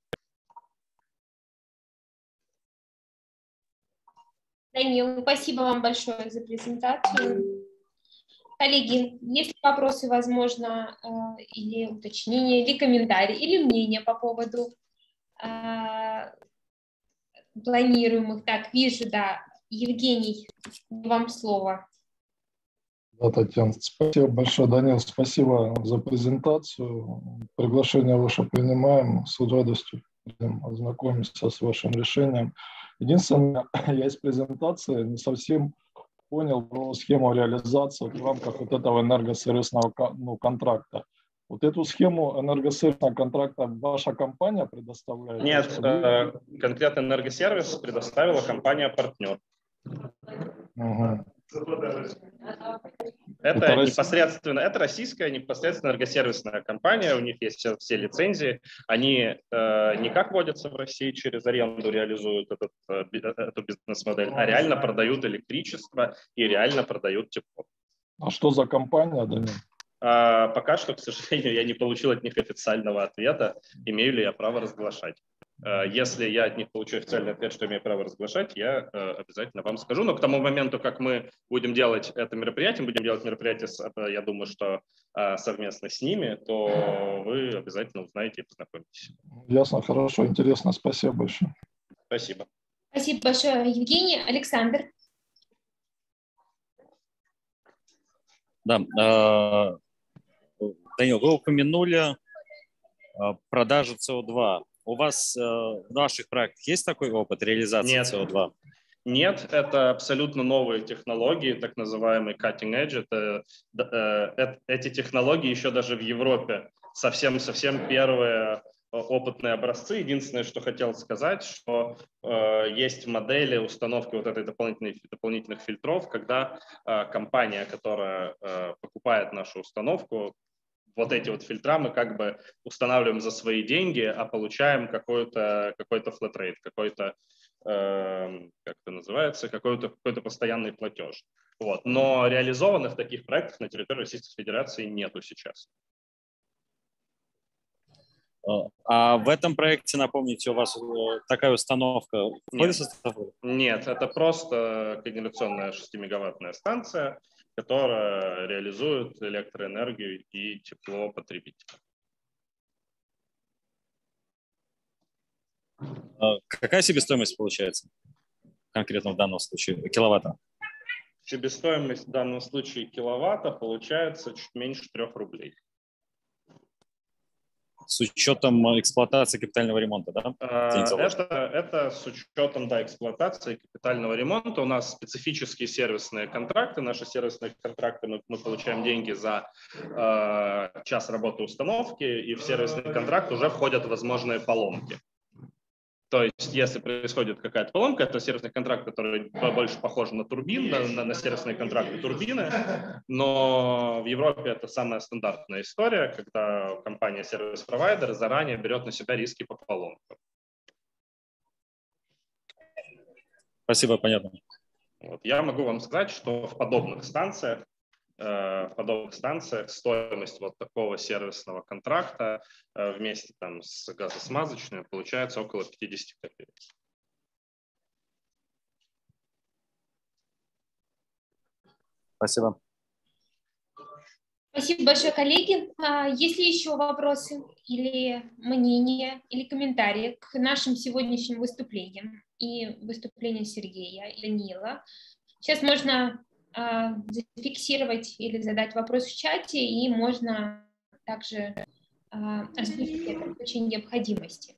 Данил, спасибо вам большое за презентацию. Коллеги, есть ли вопросы, возможно, или уточнения, или комментарии, или мнения по поводу планируемых? Так, вижу, да. Евгений, вам слово. Да, Татьяна, спасибо большое. Данил, спасибо за презентацию. Приглашение ваше принимаем. С радостью ознакомимся с вашим решением. Единственное, я из презентации не совсем понял про схему реализации в рамках вот этого энергосервисного ну, контракта. Вот эту схему энергосервисного контракта ваша компания предоставляет? Нет, э, конкретно энергосервис предоставила компания-партнер. Угу. Это, это непосредственно, это российская непосредственно энергосервисная компания, у них есть все, все лицензии, они э, не как вводятся в России, через аренду реализуют этот, э, эту бизнес-модель, а реально продают электричество и реально продают тепло. А что за компания, Данил? А, пока что, к сожалению, я не получил от них официального ответа, имею ли я право разглашать. Если я от них получу официальный ответ, что имею право разглашать, я обязательно вам скажу. Но к тому моменту, как мы будем делать это мероприятие, будем делать мероприятие, я думаю, что совместно с ними, то вы обязательно узнаете и познакомитесь. Ясно, хорошо, интересно. Спасибо большое. Спасибо. Спасибо большое, Евгений. Александр. Да, Данил, вы упомянули продажу си о два. У вас э, в ваших проектах есть такой опыт реализации Нет. си о два? Нет, это абсолютно новые технологии, так называемый cutting edge. Это, э, эти технологии еще даже в Европе совсем-совсем первые опытные образцы. Единственное, что хотел сказать, что э, есть модели установки вот этой дополнительных, дополнительных фильтров, когда э, компания, которая э, покупает нашу установку, вот эти вот фильтра мы как бы устанавливаем за свои деньги, а получаем какой-то какой-то flat rate, какой-то, э, как это называется, какой-то какой-то постоянный платеж. Вот. Но реализованных таких проектов на территории Российской Федерации нету сейчас. А в этом проекте, напомните, у вас такая установка входит в состав? Нет, это просто когенерационная шестимегаваттная станция, которая реализует электроэнергию и тепло потребителя. Какая себестоимость получается конкретно в данном случае киловатта? Себестоимость в данном случае киловатта получается чуть меньше трех рублей. С учетом эксплуатации капитального ремонта, да? Это, это с учетом, да, эксплуатации капитального ремонта. У нас специфические сервисные контракты. Наши сервисные контракты, мы, мы получаем деньги за э, час работы установки, и в сервисный контракт уже входят возможные поломки. То есть, если происходит какая-то поломка, это сервисный контракт, который больше похож на турбин, на, на, на сервисные контракты турбины, но в Европе это самая стандартная история, когда компания сервис-провайдер заранее берет на себя риски по поломкам. Спасибо, понятно. Вот. Я могу вам сказать, что в подобных станциях в подобных станциях стоимость вот такого сервисного контракта вместе там с газосмазочной получается около пятьдесят копеек. Спасибо. Спасибо большое, коллеги. Есть ли еще вопросы или мнения, или комментарии к нашим сегодняшним выступлениям и выступлениям Сергея и Данила? Сейчас можно зафиксировать или задать вопрос в чате, и можно также озвучить это в случае необходимости.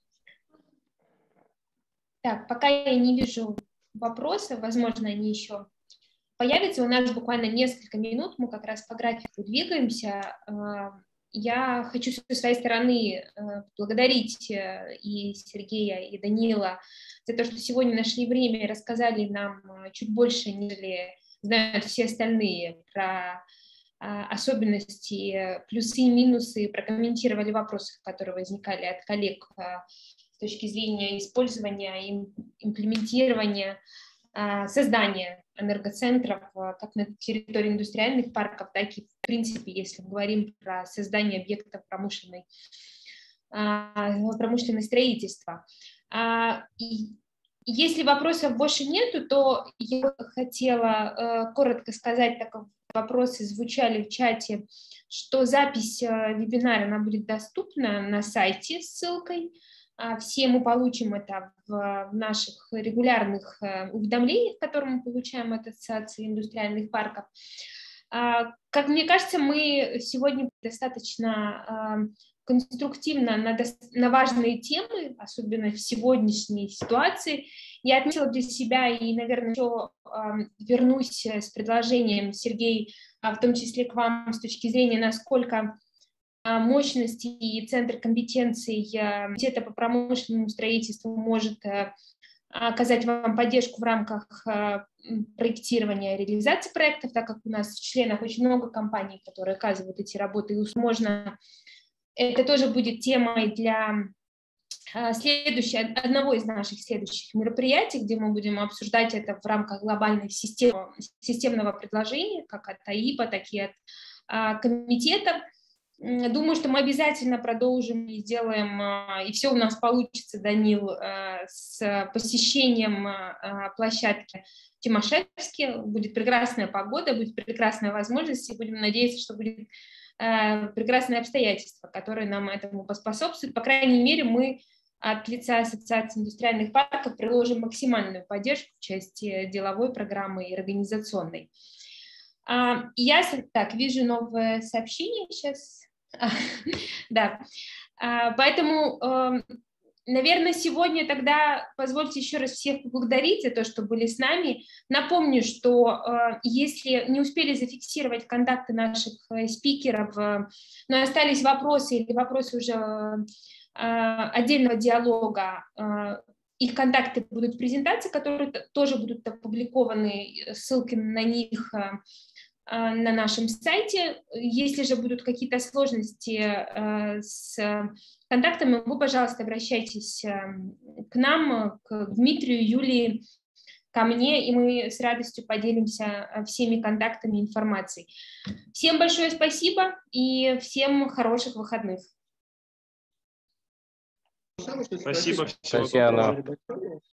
Так, пока я не вижу вопросов, возможно, они еще появятся. У нас буквально несколько минут, мы как раз по графику двигаемся. Я хочу со своей стороны благодарить и Сергея, и Данила за то, что сегодня нашли время и рассказали нам чуть больше, нежели знают все остальные, про а, особенности, плюсы и минусы, прокомментировали вопросы, которые возникали от коллег а, с точки зрения использования и имплементирования создания энергоцентров как на территории индустриальных парков, так и, в принципе, если мы говорим про создание объектов промышленной, промышленного строительства. Если вопросов больше нету, то я хотела коротко сказать, так как вопросы звучали в чате, что запись вебинара она будет доступна на сайте с ссылкой. Все мы получим это в наших регулярных уведомлениях, которые мы получаем от Ассоциации индустриальных парков. Как мне кажется, мы сегодня достаточно конструктивно на, на важные темы, особенно в сегодняшней ситуации. Я отметила для себя и, наверное, еще вернусь с предложением, Сергей, в том числе к вам с точки зрения, насколько мощности и центр компетенций Комитета по промышленному строительству может оказать вам поддержку в рамках проектирования и реализации проектов, так как у нас в членах очень много компаний, которые оказывают эти работы, и, возможно, это тоже будет темой для следующего, одного из наших следующих мероприятий, где мы будем обсуждать это в рамках глобальной системы, системного предложения, как от АИПа, так и от комитетов. Думаю, что мы обязательно продолжим и сделаем, и все у нас получится, Данил, с посещением площадки Тимашевски. Будет прекрасная погода, будет прекрасная возможность, и будем надеяться, что будет прекрасные обстоятельства, которые нам этому поспособствуют. По крайней мере, мы от лица Ассоциации индустриальных парков приложим максимальную поддержку в части деловой программы и организационной. Я так вижу новое сообщение сейчас. Да, поэтому, наверное, сегодня тогда позвольте еще раз всех поблагодарить за то, что были с нами. Напомню, что если не успели зафиксировать контакты наших спикеров, но остались вопросы или вопросы уже отдельного диалога, их контакты будут в презентации, которые тоже будут опубликованы, ссылки на них на нашем сайте. Если же будут какие-то сложности с контактами, вы, пожалуйста, обращайтесь к нам, к Дмитрию, Юлии, ко мне, и мы с радостью поделимся всеми контактами и информацией. Всем большое спасибо и всем хороших выходных. Спасибо. Татьяна.